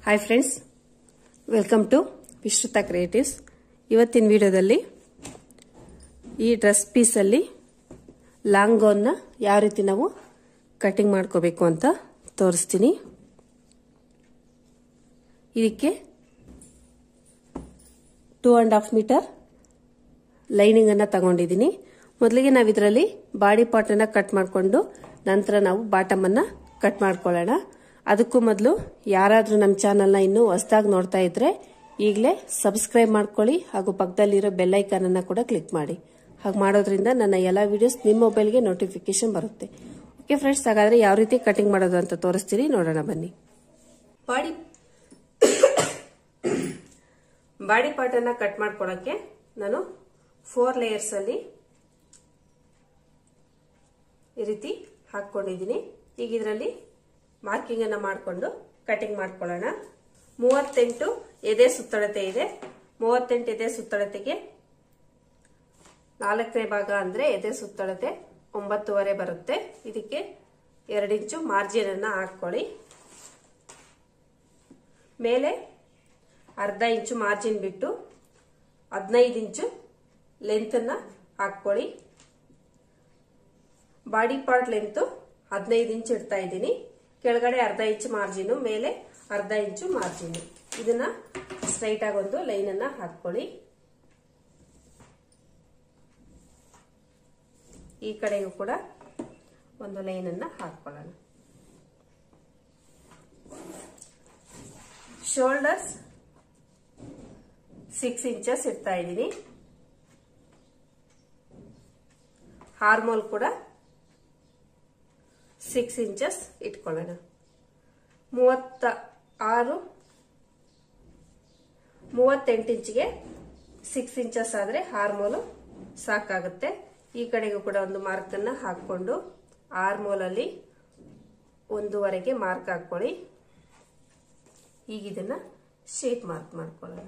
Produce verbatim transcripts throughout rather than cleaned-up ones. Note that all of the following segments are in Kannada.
Hi friends, welcome to Vishruta creatives. ಇವತ್ತಿನ ವಿಡಿಯೋದಲ್ಲಿ ಈ ಡ್ರೆಸ್ ಪೀಸಲ್ಲಿ ಲಾಂಗ್ ಗೌನ್ನ ಯಾವ ರೀತಿ ನಾವು ಕಟಿಂಗ್ ಮಾಡ್ಕೋಬೇಕು ಅಂತ ತೋರಿಸ್ತೀನಿ. ಇದಕ್ಕೆ two and half meter lining ಅನ್ನ ತಗೊಂಡಿದ್ದೀನಿ. ಮೊದಲಿಗೆ ನಾವು ಇದರಲ್ಲಿ ಬಾಡಿ ಪಾರ್ಟ್ ಅನ್ನ ಕಟ್ ಮಾಡಿಕೊಂಡು ನಂತರ ನಾವು ಬಾಟಮ್ ಅನ್ನ ಕಟ್ ಮಾಡ್ಕೊಳ್ಳೋಣ. ಅದಕ್ಕೂ ಮೊದಲು ಯಾರಾದ್ರೂ ನಮ್ಮ ಚಾನೆಲ್ನ ಇನ್ನೂ ಹೊಸದಾಗಿ ನೋಡ್ತಾ ಇದ್ರೆ ಈಗಲೇ ಸಬ್ಸ್ಕ್ರೈಬ್ ಮಾಡ್ಕೊಳ್ಳಿ ಹಾಗೂ ಪಕ್ಕದಲ್ಲಿರೋ ಬೆಲ್ ಐಕಾನ್ ಅನ್ನ ಕೂಡ ಕ್ಲಿಕ್ ಮಾಡಿ. ಹಾಗೆ ಮಾಡೋದ್ರಿಂದ ನನ್ನ ಎಲ್ಲ ವಿಡಿಯೋಸ್ ನಿಮ್ಮ ಮೊಬೈಲ್ಗೆ ನೋಟಿಫಿಕೇಶನ್ ಬರುತ್ತೆ. ಓಕೆ ಫ್ರೆಂಡ್ಸ್, ಹಾಗಾದ್ರೆ ಯಾವ ರೀತಿ ಕಟಿಂಗ್ ಮಾಡೋದು ಅಂತ ತೋರಿಸ್ತೀನಿ, ನೋಡೋಣ ಬನ್ನಿ. ಬಾಡಿ ಬಾಡಿ ಪಾರ್ಟ್ ಅನ್ನ ಕಟ್ ಮಾಡ್ಕೊಳ್ಳೋಕೆ ನಾನು ಫೋರ್ ಲೇಯರ್ಸ್ ಅಲ್ಲಿ ಈ ರೀತಿ ಹಾಕೊಂಡಿದ್ದೀನಿ. ಈಗ ಇದರಲ್ಲಿ ಮಾರ್ಕಿಂಗ್ ಅನ್ನ ಮಾಡಿಕೊಂಡು ಕಟಿಂಗ್ ಮಾಡ್ಕೊಳ್ಳೋಣ. ಮೂವತ್ತೆಂಟು ಎದೆ ಸುತ್ತಳತೆ ಇದೆ. ಮೂವತ್ತೆಂಟು ಎದೆ ಸುತ್ತಳತೆಗೆ ನಾಲ್ಕನೇ ಭಾಗ ಅಂದ್ರೆ ಎದೆ ಸುತ್ತಳತೆ ಒಂಬತ್ತುವರೆ ಬರುತ್ತೆ. ಇದಕ್ಕೆ ಎರಡು ಇಂಚು ಮಾರ್ಜಿನ್ ಅನ್ನ ಹಾಕೊಳ್ಳಿ. ಮೇಲೆ ಅರ್ಧ ಇಂಚು ಮಾರ್ಜಿನ್ ಬಿಟ್ಟು ಹದಿನೈದು ಇಂಚು ಲೆಂತ್ ಅನ್ನ ಹಾಕೊಳ್ಳಿ. ಬಾಡಿ ಪಾರ್ಟ್ ಲೆಂತ್ ಹದಿನೈದು ಇಂಚು ಇಡ್ತಾ ಇದ್ದೀನಿ. ಕೆಳಗಡೆ ಅರ್ಧ ಇಂಚು ಮಾರ್ಜಿನ್, ಮೇಲೆ ಅರ್ಧ ಇಂಚು ಮಾರ್ಜಿನ್. ಇದನ್ನ ಸ್ಟ್ರೈಟ್ ಆಗಿ ಒಂದು ಲೈನ್ ಅನ್ನ ಹಾಕೊಳ್ಳಿ. ಈ ಕಡೆಗೂ ಕೂಡ ಒಂದು ಲೈನ್ ಅನ್ನ ಹಾಕೊಳ್ಳೋಣ. ಶೋಲ್ಡರ್ಸ್ ಸಿಕ್ಸ್ ಇಂಚಸ್ ಇಡ್ತಾ ಇದ್ದೀನಿ. ಹಾರ್ಮೋಲ್ ಕೂಡ ಸಿಕ್ಸ್ ಇಂಚಸ್ ಇಟ್ಕೊಳ್ಳೋಣ. ಮೂವತ್ತ ಆರು ಮೂವತ್ತೆಂಟು ಇಂಚಿಗೆ ಸಿಕ್ಸ್ ಇಂಚಸ್ ಆದ್ರೆ ಹಾರ್ಮೋಲ್ ಸಾಕಾಗುತ್ತೆ. ಈ ಕಡೆಗೂ ಕೂಡ ಒಂದು ಮಾರ್ಕ್ ಅನ್ನ ಹಾಕೊಂಡು ಆರ್ಮೋಲ್ ಅಲ್ಲಿ ಒಂದೂವರೆಗೆ ಮಾರ್ಕ್ ಹಾಕೊಳ್ಳಿ. ಈಗ ಇದನ್ನ ಶೇಪ್ ಮಾರ್ಕ್ ಮಾಡ್ಕೊಳ್ಳೋಣ.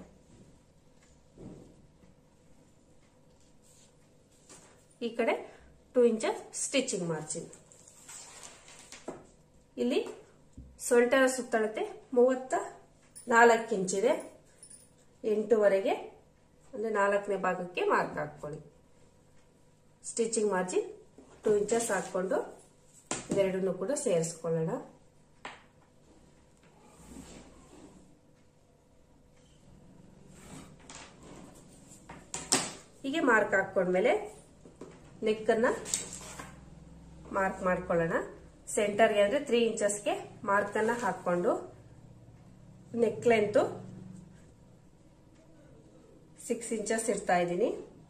ಈ ಕಡೆ ಟೂ ಇಂಚಸ್ ಸ್ಟಿಚಿಂಗ್ ಮಾರ್ಜಿನ್. ಇಲ್ಲಿ ಸೊಂಟದ ಸುತ್ತಳತೆ ಮೂವತ್ತ ನಾಲ್ಕು ಇಂಚಿದೆ. ಎಂಟೂವರೆಗೆ ಅಂದ್ರೆ ನಾಲ್ಕನೇ ಭಾಗಕ್ಕೆ ಮಾರ್ಕ್ ಹಾಕೊಳ್ಳಿ. ಸ್ಟಿಚಿಂಗ್ ಮಾರ್ಜಿನ್ ಟೂ ಇಂಚಸ್ ಹಾಕೊಂಡು ಇವೆರಡನ್ನು ಕೂಡ ಸೇರಿಸ್ಕೊಳ್ಳೋಣ. ಹೀಗೆ ಮಾರ್ಕ್ ಹಾಕೊಂಡ್ಮೇಲೆ ನೆಕ್ ಅನ್ನ ಮಾರ್ಕ್ ಮಾಡ್ಕೊಳ್ಳೋಣ. ಸೆಂಟರ್ಗೆ ಅಂದ್ರೆ ತ್ರೀ ಇಂಚಸ್ಗೆ ಮಾರ್ಕ್ ಅನ್ನ ಹಾಕೊಂಡು ನೆಕ್ ಲೆಂತ್ ಸಿಕ್ಸ್ ಇಂಚಸ್ ಇಡ್ತಾ ಇದ್ದೀನಿ.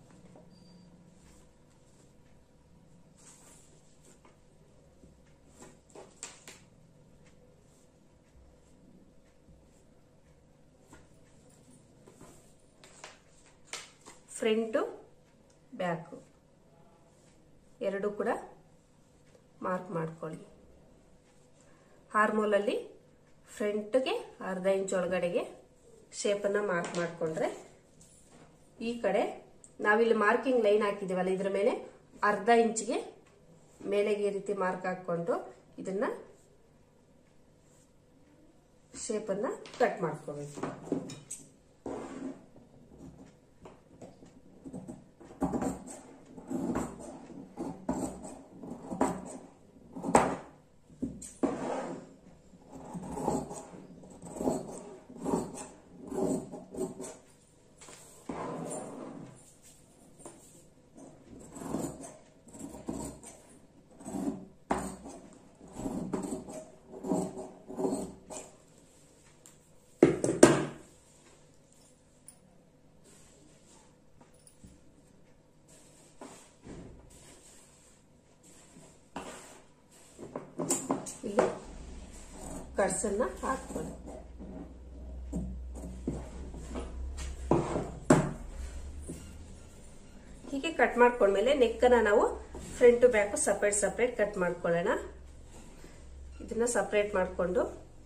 ಫ್ರಂಟು ಬ್ಯಾಕು ಎರಡು ಕೂಡ ಮಾರ್ಕ್ ಮಾಡ್ಕೊಳ್ಳಿ. ಹಾರ್ಮೋಲ್ ಅಲ್ಲಿ ಫ್ರಂಟ್ಗೆ ಅರ್ಧ ಇಂಚ್ ಒಳಗಡೆಗೆ ಶೇಪ್ ಅನ್ನ ಮಾರ್ಕ್ ಮಾಡ್ಕೊಂಡ್ರೆ, ಈ ಕಡೆ ನಾವಿಲ್ಲಿ ಮಾರ್ಕಿಂಗ್ ಲೈನ್ ಹಾಕಿದೀವಲ್ಲ ಇದ್ರ ಮೇಲೆ ಅರ್ಧ ಇಂಚ್ಗೆ ಮೇಲೆಗೆ ಈ ರೀತಿ ಮಾರ್ಕ್ ಹಾಕೊಂಡು ಇದನ್ನ ಶೇಪ್ ಅನ್ನ ಕಟ್ ಮಾಡ್ಕೋಬೇಕು. ಇಲ್ಲಿ ಕಟ್ಸ್ ಅನ್ನ ಹಾಕ್ಕೊಳ್ಳಿ. ಹೀಗೆ ಕಟ್ ಮಾಡ್ಕೊಂಡ್ಮೇಲೆ ನೆಕ್ ಅನ್ನ ನಾವು front back separate separate cut ಮಾಡ್ಕೊಳ್ಳೋಣ. ಇದನ್ನ ಸಪರೇಟ್ ಮಾಡ್ಕೊಂಡು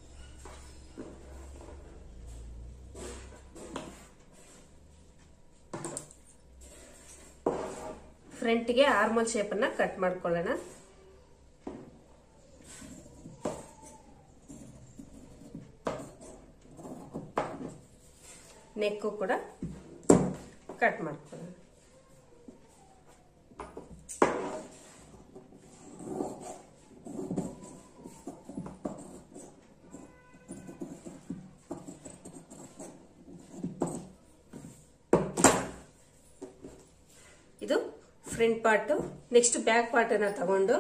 ಫ್ರಂಟ್ಗೆ ಆರ್ಮೋಲ್ ಶೇಪ್ ಅನ್ನ ಕಟ್ ಮಾಡ್ಕೊಳ್ಳೋಣ. ನೆಕ್ಕು ಕೂಡ ಕಟ್ ಮಾಡ್ಕೊಳ್ಳೋಣ. ಇದು front part. Next back part ಅನ್ನ ತಗೊಂಡು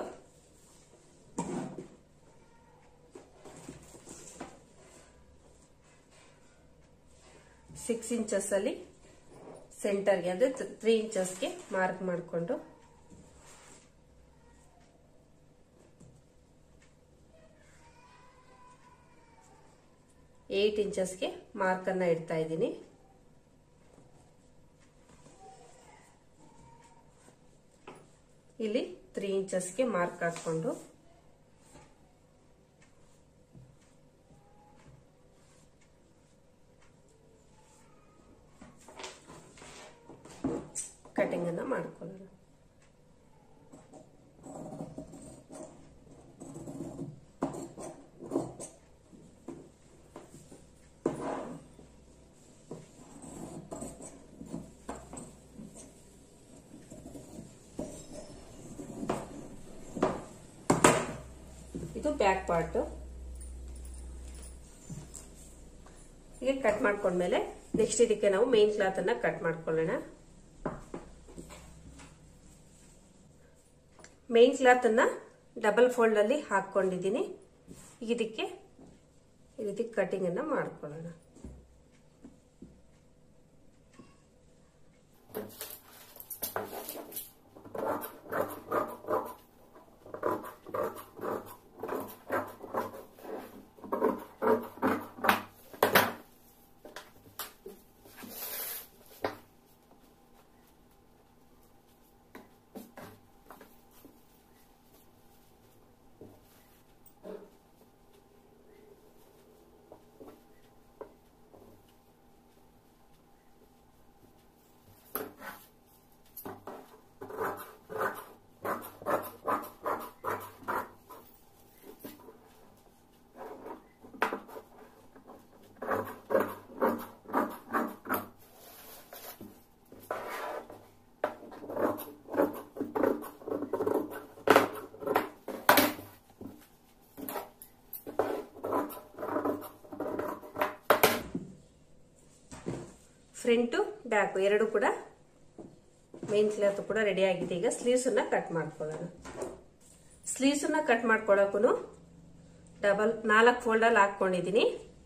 ಸಿಕ್ಸ್ ಇಂಚಸ್ ಅಲ್ಲಿ ಸೆಂಟರ್ಗೆ ಅಂದ್ರೆ ತ್ರೀ ಇಂಚಸ್ಗೆ ಮಾರ್ಕ್ ಮಾಡಿಕೊಂಡು ಏಟ್ ಇಂಚಸ್ಗೆ ಮಾರ್ಕ್ ಅನ್ನ ಇಡ್ತಾ ಇದ್ದೀನಿ. ಇಲ್ಲಿ ತ್ರೀ ಇಂಚಸ್ಗೆ ಮಾರ್ಕ್ ಹಾಕೊಂಡು ಕಟಿಂಗ್ ಅನ್ನ ಮಾಡ್ಕೊಳ್ಳೋಣ. ಇದು ಬ್ಯಾಕ್ ಪಾರ್ಟ್. ಹೀಗೆ ಕಟ್ ಮಾಡ್ಕೊಂಡ್ಮೇಲೆ ನೆಕ್ಸ್ಟ್ ಇದಕ್ಕೆ ನಾವು ಮೇನ್ ಕ್ಲಾತ್ ಅನ್ನ ಕಟ್ ಮಾಡ್ಕೊಳ್ಳೋಣ. ಮೇನ್ ಕ್ಲಾತ್ ಅನ್ನ ಡಬಲ್ ಫೋಲ್ಡ್ ಅಲ್ಲಿ ಹಾಕೊಂಡಿದ್ದೀನಿ. ಇದಕ್ಕೆ ಈ ರೀತಿ ಕಟಿಂಗ್ ಅನ್ನ ಮಾಡ್ಕೊಳ್ಳೋಣ. ಫ್ರಂಟ್ ಬ್ಯಾಕ್ ಎರಡು ಕೂಡ ಮೇನ್ ಕ್ಲಾತ್ ಕೂಡ ರೆಡಿ ಆಗಿದೆ. ಈಗ ಸ್ಲೀವ್ಸ್ ಅನ್ನ ಕಟ್ ಮಾಡ್ಕೊಳ್ಳೋಣ. ಸ್ಲೀವ್ಸ್ ಅನ್ನ ಕಟ್ ಮಾಡ್ಕೊಳ್ಳೋಕು ಡಬಲ್ ನಾಲ್ಕು ಫೋಲ್ಡ್ ಅಲ್ಲಿ ಹಾಕೊಂಡಿದ್ದೀನಿ.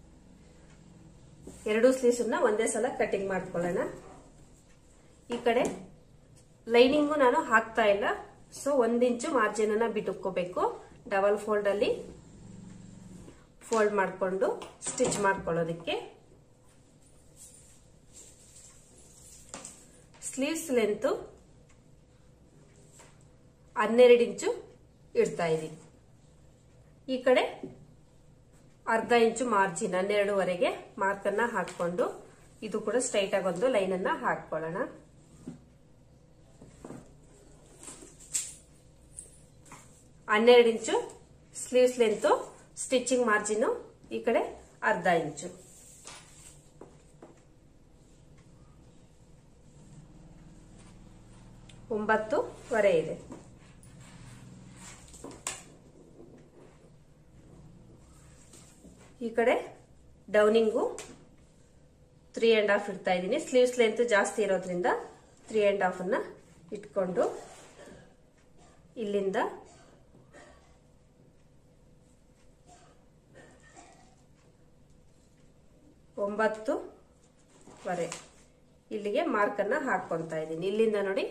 ಎರಡು ಸ್ಲೀವ್ಸ್ ಅನ್ನ ಒಂದೇ ಸಲ ಕಟಿಂಗ್ ಮಾಡ್ಕೊಳ್ಳೋಣ. ಈ ಕಡೆ ಲೈನಿಂಗು ನಾನು ಹಾಕ್ತಾ ಇಲ್ಲ, ಸೊ ಒಂದ್ ಇಂಚು ಮಾರ್ಜಿನ್ ಅನ್ನ ಬಿಟ್ಟುಕೋಬೇಕು. ಡಬಲ್ ಫೋಲ್ಡ್ ಅಲ್ಲಿ ಫೋಲ್ಡ್ ಮಾಡ್ಕೊಂಡು ಸ್ಟಿಚ್ ಮಾಡ್ಕೊಳ್ಳೋದಕ್ಕೆ ಸ್ಲೀವ್ಸ್ ಲೆಂತ್ ಹನ್ನೆರಡು ಇಂಚು ಇಡ್ತಾ ಇದೀನಿ. ಈ ಕಡೆ ಅರ್ಧ ಇಂಚು ಮಾರ್ಜಿನ್ ಹನ್ನೆರಡುವರೆಗೆ ಮಾರ್ಕ್ ಅನ್ನ ಹಾಕೊಂಡು ಇದು ಕೂಡ ಸ್ಟ್ರೈಟ್ ಆಗಿ ಒಂದು ಲೈನ್ ಅನ್ನ ಹಾಕೊಳ್ಳೋಣ. ಹನ್ನೆರಡು ಇಂಚು ಸ್ಲೀವ್ಸ್ ಲೆಂತ್, ಸ್ಟಿಚಿಂಗ್ ಮಾರ್ಜಿನ್ ಈ ಕಡೆ ಅರ್ಧ ಇಂಚು. ಒಂಬತ್ತುವರೆ ಇದೆ. ಈ ಕಡೆ ಡೌನಿಂಗು ತ್ರೀ ಅಂಡ್ ಹಾಫ್ ಇಡ್ತಾ ಇದ್ದೀನಿ. ಸ್ಲೀವ್ಸ್ ಲೆಂತ್ ಜಾಸ್ತಿ ಇರೋದ್ರಿಂದ ತ್ರೀ ಅಂಡ್ ಹಾಫ್ ಅನ್ನ ಇಟ್ಕೊಂಡು ಇಲ್ಲಿಂದ ಒಂಬತ್ತುವರೆ ಇಲ್ಲಿಗೆ ಮಾರ್ಕ್ ಅನ್ನ ಹಾಕೊಂತಾ ಇದ್ದೀನಿ. ಇಲ್ಲಿಂದ ನೋಡಿ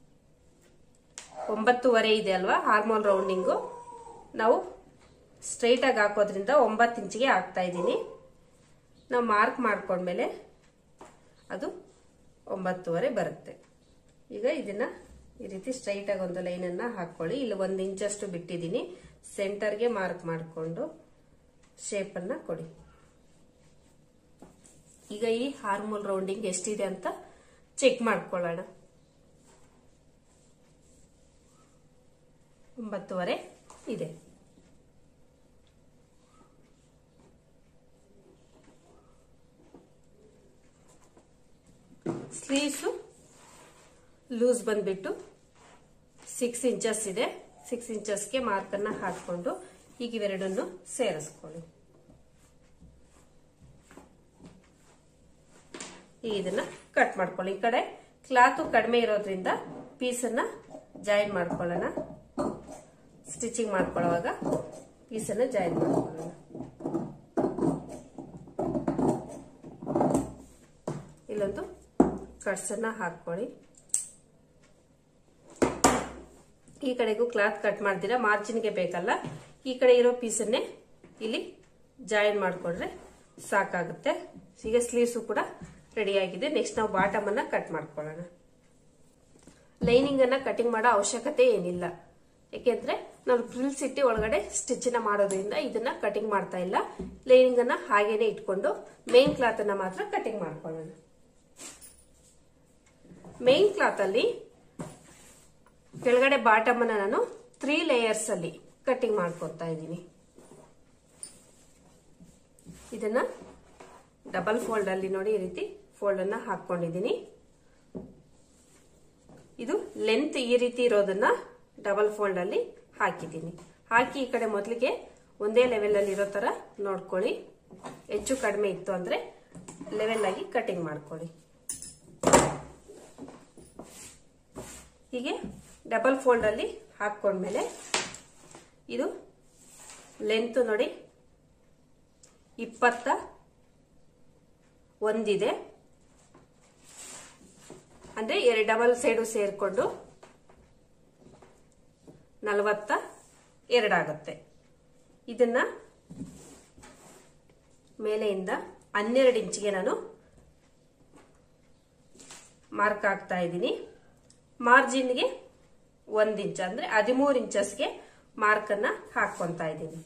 ಒಂಬತ್ತುವರೆ ಇದೆ ಅಲ್ವಾ ಹಾರ್ಮೋನ್ ರೌಂಡಿಂಗು, ನಾವು ಸ್ಟ್ರೈಟ್ ಆಗಿ ಹಾಕೋದ್ರಿಂದ ಒಂಬತ್ತು ಇಂಚಿಗೆ ಹಾಕ್ತಾ ಇದ್ದೀನಿ. ನಾವು ಮಾರ್ಕ್ ಮಾಡ್ಕೊಂಡ್ಮೇಲೆ ಅದು ಒಂಬತ್ತುವರೆ ಬರುತ್ತೆ. ಈಗ ಇದನ್ನ ಈ ರೀತಿ ಸ್ಟ್ರೈಟ್ ಆಗಿ ಒಂದು ಲೈನ್ ಅನ್ನ ಹಾಕೊಳ್ಳಿ. ಇಲ್ಲಿ ಒಂದು ಇಂಚಷ್ಟು ಬಿಟ್ಟಿದ್ದೀನಿ. ಸೆಂಟರ್ಗೆ ಮಾರ್ಕ್ ಮಾಡಿಕೊಂಡು ಶೇಪ್ ಅನ್ನ ಕೊಡಿ. ಈಗ ಈ ಹಾರ್ಮೋನ್ ರೌಂಡಿಂಗ್ ಎಷ್ಟಿದೆ ಅಂತ ಚೆಕ್ ಮಾಡ್ಕೊಳ್ಳೋಣ. ಒಂಬತ್ತುವರೆ ಇದೆ. ಸ್ಲೀವ್ಸು ಲೂಸ್ ಬಂದ್ಬಿಟ್ಟು ಸಿಕ್ಸ್ ಇಂಚಸ್ ಇದೆ. ಸಿಕ್ಸ್ ಇಂಚಸ್ಗೆ ಮಾರ್ಕ್ ಅನ್ನ ಹಾಕೊಂಡು ಈಗ ಇವೆರಡನ್ನು ಸೇರಿಸ್ಕೊಳ್ಳಿ. ಈಗ ಇದನ್ನ ಕಟ್ ಮಾಡ್ಕೊಳ್ಳಿ. ಈ ಕಡೆ ಕ್ಲಾತ್ ಕಡಿಮೆ ಇರೋದ್ರಿಂದ ಪೀಸನ್ನ ಜಾಯಿನ್ ಮಾಡ್ಕೊಳ್ಳೋಣ. ಸ್ಟಿಚಿಂಗ್ ಮಾಡ್ಕೊಳ್ಳುವಾಗ ಪೀಸನ್ನ ಜಾಯಿನ್ ಮಾಡ್ಕೊಳ್ಳೋಣ. ಇಲ್ಲೊಂದು ಕಟ್ಸ್ ಅನ್ನ ಹಾಕೊಳ್ಳಿ. ಈ ಕಡೆಗೂ ಕ್ಲಾತ್ ಕಟ್ ಮಾಡ್ತೀರಾ, ಮಾರ್ಜಿನ್ಗೆ ಬೇಕಲ್ಲ, ಈ ಕಡೆ ಇರೋ ಪೀಸನ್ನೇ ಇಲ್ಲಿ ಜಾಯಿನ್ ಮಾಡ್ಕೊಂಡ್ರೆ ಸಾಕಾಗುತ್ತೆ. ಈಗ ಸ್ಲೀವ್ಸು ಕೂಡ ರೆಡಿ ಆಗಿದೆ. ನೆಕ್ಸ್ಟ್ ನಾವು ಬಾಟಮ್ ಅನ್ನ ಕಟ್ ಮಾಡ್ಕೊಳ್ಳೋಣ. ಲೈನಿಂಗ್ ಅನ್ನ ಕಟಿಂಗ್ ಮಾಡೋ ಅವಶ್ಯಕತೆ ಏನಿಲ್ಲ, ಯಾಕೆಂದ್ರೆ ನಾವು ಫ್ರಿಲ್ಸ್ ಇಟ್ಟು ಒಳಗಡೆ ಸ್ಟಿಚ್ ನ ಮಾಡೋದ್ರಿಂದ ಇದನ್ನ ಕಟಿಂಗ್ ಮಾಡ್ತಾ ಇಲ್ಲ. ಲೈನಿಂಗ್ ಅನ್ನ ಹಾಗೇನೆ ಇಟ್ಕೊಂಡು ಮೇನ್ ಕ್ಲಾತ್ ಅನ್ನ ಮಾತ್ರ ಕಟಿಂಗ್ ಮಾಡ್ಕೊಳ್ಳೋಣ. ಮೇನ್ ಕ್ಲಾತ್ ಅಲ್ಲಿ ಕೆಳಗಡೆ ಬಾಟಮ್ ಅನ್ನ ನಾನು ತ್ರೀ ಲೇಯರ್ಸ್ ಅಲ್ಲಿ ಕಟಿಂಗ್ ಮಾಡ್ಕೊತಾ ಇದ್ದೀನಿ. ಇದನ್ನ ಡಬಲ್ ಫೋಲ್ಡ್ ಅಲ್ಲಿ ನೋಡಿ, ಈ ರೀತಿ ಫೋಲ್ಡ್ ಅನ್ನ ಹಾಕೊಂಡಿದ್ದೀನಿ. ಇದು ಲೆಂತ್ ಈ ರೀತಿ ಇರೋದನ್ನ ಡಬಲ್ ಫೋಲ್ಡ್ ಅಲ್ಲಿ ಹಾಕಿದ್ದೀನಿ. ಹಾಕಿ ಈ ಕಡೆ ಮೊದಲಿಗೆ ಒಂದೇ ಲೆವೆಲ್ ಅಲ್ಲಿ ಇರೋ ತರ ನೋಡ್ಕೊಳ್ಳಿ. ಹೆಚ್ಚು ಕಡಿಮೆ ಇತ್ತು ಅಂದ್ರೆ ಲೆವೆಲ್ ಆಗಿ ಕಟಿಂಗ್ ಮಾಡ್ಕೊಳ್ಳಿ. ಹೀಗೆ ಡಬಲ್ ಫೋಲ್ಡ್ ಅಲ್ಲಿ ಹಾಕೊಂಡ್ಮೇಲೆ ಇದು ಲೆಂತ್ ನೋಡಿ ಇಪ್ಪತ್ತ ಒಂದಿದೆ, ಅಂದ್ರೆ ಎರಡು ಡಬಲ್ ಸೈಡು ಸೇರ್ಕೊಂಡು ನಲವತ್ತ ಎರಡಾಗುತ್ತೆ. ಇದನ್ನ ಮೇಲೆಯಿಂದ ಹನ್ನೆರಡು ಇಂಚಿಗೆ ನಾನು ಮಾರ್ಕ್ ಹಾಕ್ತಾ ಇದ್ದೀನಿ. ಮಾರ್ಜಿನ್ಗೆ ಒಂದ್ ಇಂಚ್ ಅಂದ್ರೆ ಹದಿಮೂರು ಇಂಚಸ್ಗೆ ಮಾರ್ಕ್ ಅನ್ನ ಹಾಕೊಂತಾ ಇದ್ದೀನಿ.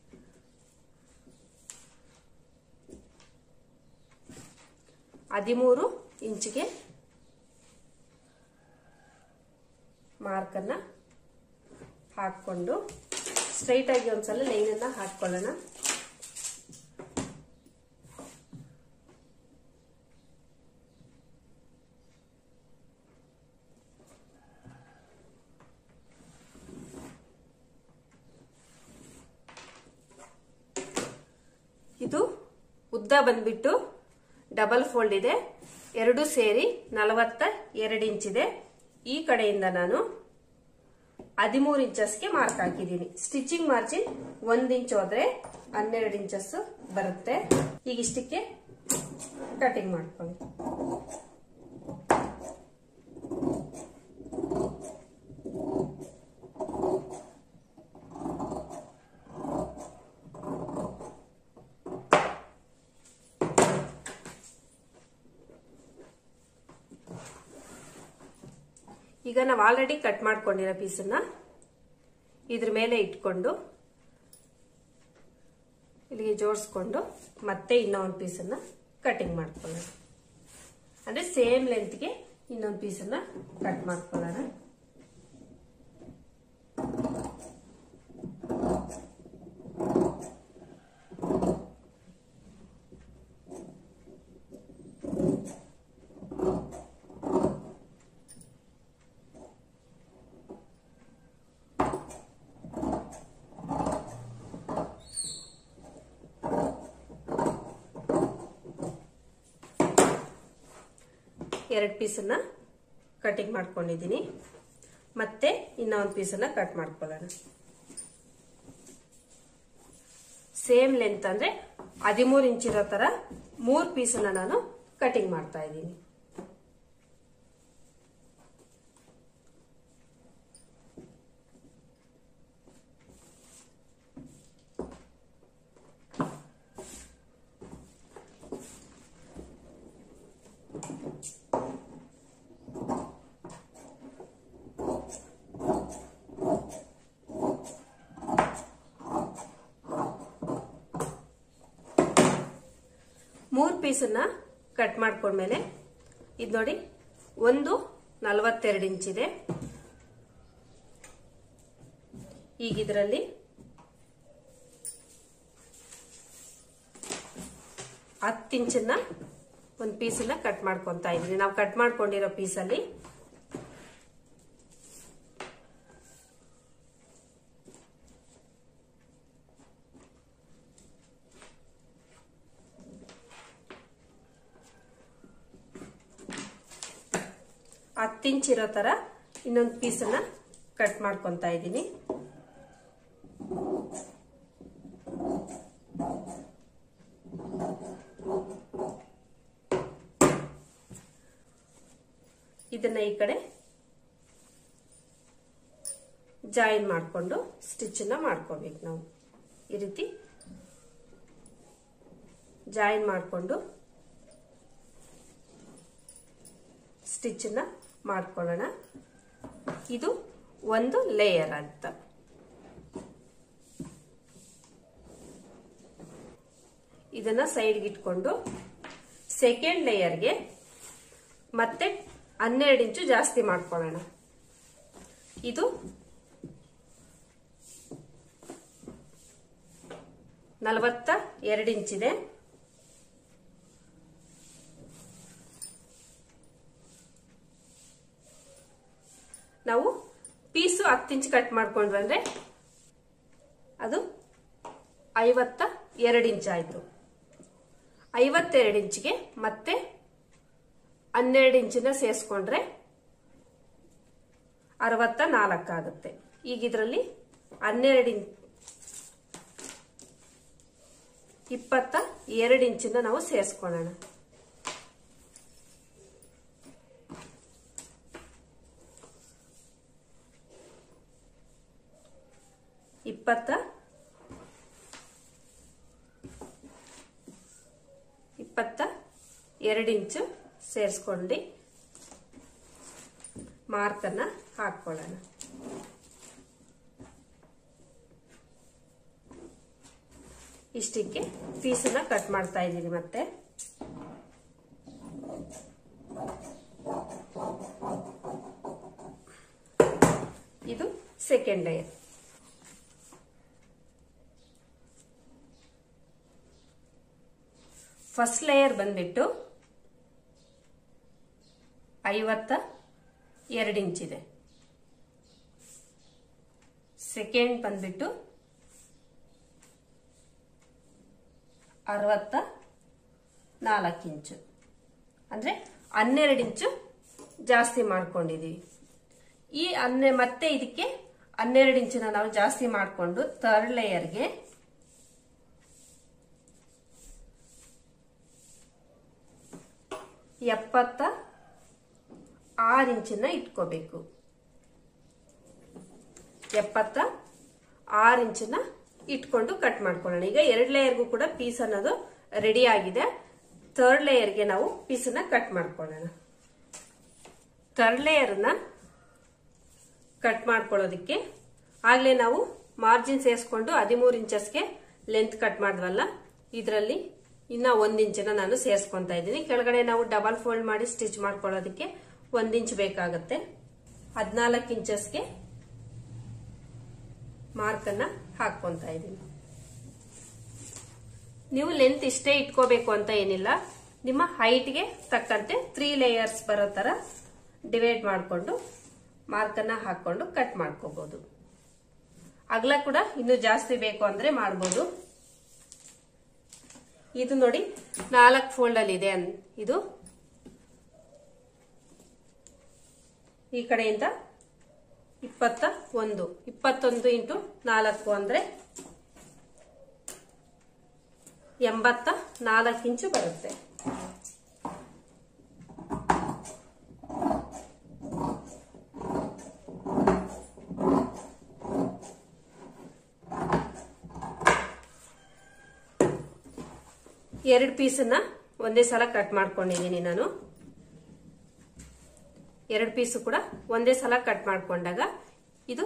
ಹದಿಮೂರು ಇಂಚಿಗೆ ಮಾರ್ಕ್ ಅನ್ನ ಹಾಕೊಂಡು ಸ್ಟ್ರೈಟ್ ಆಗಿ ಒಂದ್ಸಲ ಲೈನ್ ಅನ್ನ ಹಾಕೊಳ್ಳೋಣ. ಇದು ಉದ್ದ ಬಂದ್ಬಿಟ್ಟು ಡಬಲ್ ಫೋಲ್ಡ್ ಇದೆ, ಎರಡು ಸೇರಿ ನಲವತ್ತ ಎರಡು ಇಂಚ್ ಇದೆ. ಈ ಕಡೆಯಿಂದ ನಾನು ಹದಿಮೂರು ಇಂಚಸ್ಗೆ ಮಾರ್ಕ್ ಹಾಕಿದ್ದೀನಿ. ಸ್ಟಿಚಿಂಗ್ ಮಾರ್ಜಿನ್ ಒಂದ್ ಇಂಚ್ ಹೋದ್ರೆ ಹನ್ನೆರಡು ಇಂಚಸ್ ಬರುತ್ತೆ. ಈಗ ಇಷ್ಟಕ್ಕೆ ಕಟಿಂಗ್ ಮಾಡ್ಕೊಳ್ಳಿ. ಈಗ ನಾವು ಆಲ್ರೆಡಿ ಕಟ್ ಮಾಡ್ಕೊಂಡಿರೋ ಪೀಸನ್ನ ಇದ್ರ ಮೇಲೆ ಇಟ್ಕೊಂಡು ಇಲ್ಲಿಗೆ ಜೋಡಿಸ್ಕೊಂಡು ಮತ್ತೆ ಇನ್ನೊಂದು ಪೀಸನ್ನ ಕಟಿಂಗ್ ಮಾಡ್ಕೊಳ್ಳೋಣ. ಅಂದ್ರೆ ಸೇಮ್ ಲೆಂತ್ಗೆ ಇನ್ನೊಂದು ಪೀಸನ್ನ ಕಟ್ ಮಾಡ್ಕೊಳ್ಳೋಣ. ಎರಡು ಪೀಸನ್ನ ಕಟಿಂಗ್ ಮಾಡ್ಕೊಂಡಿದ್ದೀನಿ. ಮತ್ತೆ ಇನ್ನೊಂದು ಪೀಸನ್ನ ಕಟ್ ಮಾಡ್ಕೊಳ್ಳೋಣ. ಸೇಮ್ ಲೆಂತ್ ಅಂದ್ರೆ ಹದಿಮೂರು ಇಂಚ್ ಇರೋ ತರ ಮೂರ್ ಪೀಸನ್ನ ನಾನು ಕಟಿಂಗ್ ಮಾಡ್ತಾ ಇದ್ದೀನಿ. ಮೂರ್ ಪೀಸನ್ನ ಕಟ್ ಮಾಡ್ಕೊಂಡ್ಮೇಲೆ ಇದು ನೋಡಿ ಒಂದು ನಲವತ್ತೆರಡು ಇಂಚ್ ಇದೆ. ಈಗ ಇದರಲ್ಲಿ ಹತ್ತು ಇಂಚನ್ನ ಒಂದು ಪೀಸನ್ನ ಕಟ್ ಮಾಡ್ಕೊಂತಾ ಇದೀನಿ. ನಾವು ಕಟ್ ಮಾಡ್ಕೊಂಡಿರೋ ಪೀಸಲ್ಲಿ ಹತ್ತು ಇಂಚ್ ಇರೋ ತರ ಇನ್ನೊಂದು ಪೀಸನ್ನ ಕಟ್ ಮಾಡ್ಕೊಂತಾ ಇದ್ದೀನಿ. ಇದನ್ನ ಈ ಕಡೆ ಜಾಯಿನ್ ಮಾಡಿಕೊಂಡು ಸ್ಟಿಚ್ ಅನ್ನ ಮಾಡ್ಕೋಬೇಕು. ನಾವು ಈ ರೀತಿ ಜಾಯಿನ್ ಮಾಡಿಕೊಂಡು ಸ್ಟಿಚ್ ಅನ್ನ ಮಾಡ್ಕೊಳ್ಳೋಣ. ಇದು ಒಂದು ಲೇಯರ್ ಅಂತ. ಇದನ್ನ ಸೈಡ್ಗೆ ಇಟ್ಕೊಂಡು ಸೆಕೆಂಡ್ ಲೇಯರ್ಗೆ ಮತ್ತೆ ಹನ್ನೆರಡು ಇಂಚು ಜಾಸ್ತಿ ಮಾಡ್ಕೊಳ್ಳೋಣ. ಇದು ನಲವತ್ತ ಎರಡು ಇಂಚಿದೆ. ನಾವು ಪೀಸು ಹತ್ತು ಇಂಚ್ ಕಟ್ ಮಾಡ್ಕೊಂಡು ಬಂದ್ರೆ ಅದು ಐವತ್ತ ಎರಡು ಇಂಚ್ ಆಯ್ತು. ಐವತ್ತೆರಡು ಇಂಚಿಗೆ ಮತ್ತೆ ಹನ್ನೆರಡು ಇಂಚಿನ ಸೇರಿಸ್ಕೊಂಡ್ರೆ ಅರವತ್ತ ನಾಲ್ಕು ಆಗುತ್ತೆ. ಈಗ ಇದರಲ್ಲಿ ಹನ್ನೆರಡು ಇಂಚ್ ಇಪ್ಪತ್ತ ಎರಡು ಇಂಚಿನ ನಾವು ಸೇರಿಸ್ಕೊಳ್ಳೋಣ. ಇಪ್ಪತ್ತ ಇಪ್ಪತ್ತ ಎರಡು ಇಂಚು ಸೇರಿಸ್ಕೊಂಡು ಮಾರ್ಕನ್ನ ಹಾಕೊಳ್ಳೋಣ. ಇಷ್ಟಕ್ಕೆ ಪೀಸನ್ನ ಕಟ್ ಮಾಡ್ತಾ ಇದ್ದೀನಿ. ಮತ್ತೆ ಇದು ಸೆಕೆಂಡ್ ಲೇಯರ್. ಫಸ್ಟ್ ಲೇಯರ್ ಬಂದ್ಬಿಟ್ಟು ಐವತ್ತ ಎರಡು ಇಂಚಿದೆ. ಸೆಕೆಂಡ್ ಬಂದ್ಬಿಟ್ಟು ಅರವತ್ತ ನಾಲ್ಕು ಇಂಚು, ಅಂದ್ರೆ ಹನ್ನೆರಡು ಇಂಚು ಜಾಸ್ತಿ ಮಾಡ್ಕೊಂಡಿದೀವಿ. ಈ ಹನ್ನೆ ಮತ್ತೆ ಇದಕ್ಕೆ ಹನ್ನೆರಡು ಇಂಚಿನ ನಾವು ಜಾಸ್ತಿ ಮಾಡಿಕೊಂಡು ಥರ್ಡ್ ಲೇಯರ್ಗೆ ಎಪ್ಪತ್ತ ಆರು ಇಂಚಿನ ಇಟ್ಕೋಬೇಕು. ಎಪ್ಪತ್ತ ಆರು ಇಂಚಿನ ಇಟ್ಕೊಂಡು ಕಟ್ ಮಾಡ್ಕೊಳ್ಳೋಣ. ಈಗ ಎರಡು ಲೇಯರ್ಗೂ ಕೂಡ ಪೀಸ್ ಅನ್ನೋದು ರೆಡಿ ಆಗಿದೆ. ಥರ್ಡ್ ಲೇಯರ್ಗೆ ನಾವು ಪೀಸನ್ನ ಕಟ್ ಮಾಡ್ಕೊಳ್ಳೋಣ. ಥರ್ಡ್ ಲೇಯರ್ನ ಕಟ್ ಮಾಡ್ಕೊಳ್ಳೋದಕ್ಕೆ ಆಗ್ಲೇ ನಾವು ಮಾರ್ಜಿನ್ ಸೇರಿಸ್ಕೊಂಡು ಹದಿಮೂರು ಇಂಚಸ್ಗೆ ಲೆಂತ್ ಕಟ್ ಮಾಡಿದ್ವಲ್ಲ, ಇದರಲ್ಲಿ ಇನ್ನ ಒಂದ್ ಇಂಚಿನ ನಾನು ಸೇರಿಸ್ಕೊಂತಾ ಇದ್ದೀನಿ. ಕೆಳಗಡೆ ನಾವು ಡಬಲ್ ಫೋಲ್ಡ್ ಮಾಡಿ ಸ್ಟಿಚ್ ಮಾಡ್ಕೊಳ್ಳೋದಕ್ಕೆ ಒಂದ್ ಇಂಚ್ ಬೇಕಾಗುತ್ತೆ. ಹದಿನಾಲ್ಕು ಇಂಚಸ್ಗೆ ಮಾರ್ಕ್ ಅನ್ನ ಹಾಕೊಂತಾ ಇದ್ದೀನಿ. ನೀವು ಲೆಂತ್ ಇಷ್ಟೇ ಇಟ್ಕೋಬೇಕು ಅಂತ ಏನಿಲ್ಲ, ನಿಮ್ಮ ಹೈಟ್ಗೆ ತಕ್ಕಂತೆ ತ್ರೀ ಲೇಯರ್ಸ್ ಬರೋ ತರ ಡಿವೈಡ್ ಮಾಡಿಕೊಂಡು ಮಾರ್ಕ್ ಅನ್ನ ಹಾಕೊಂಡು ಕಟ್ ಮಾಡ್ಕೋಬಹುದು. ಅಗಲ ಕೂಡ ಇನ್ನು ಜಾಸ್ತಿ ಬೇಕು ಅಂದ್ರೆ ಮಾಡಬಹುದು. ಇದು ನೋಡಿ ನಾಲ್ಕು ಫೋಲ್ಡ್ ಅಲ್ಲಿ ಇದೆ. ಇದು ಈ ಕಡೆಯಿಂದ ಇಪ್ಪತ್ತ ಒಂದು ಇಪ್ಪತ್ತೊಂದು ಇಂಟು ನಾಲ್ಕು ಅಂದ್ರೆ ಎಂಬತ್ತ ನಾಲ್ಕು ಇಂಚು ಬರುತ್ತೆ. ಎರಡು ಪೀಸನ್ನ ಒಂದೇ ಸಲ ಕಟ್ ಮಾಡ್ಕೊಂಡಿದ್ದೀನಿ ನಾನು. ಎರಡು ಪೀಸು ಕೂಡ ಒಂದೇ ಸಲ ಕಟ್ ಮಾಡ್ಕೊಂಡಾಗ ಇದು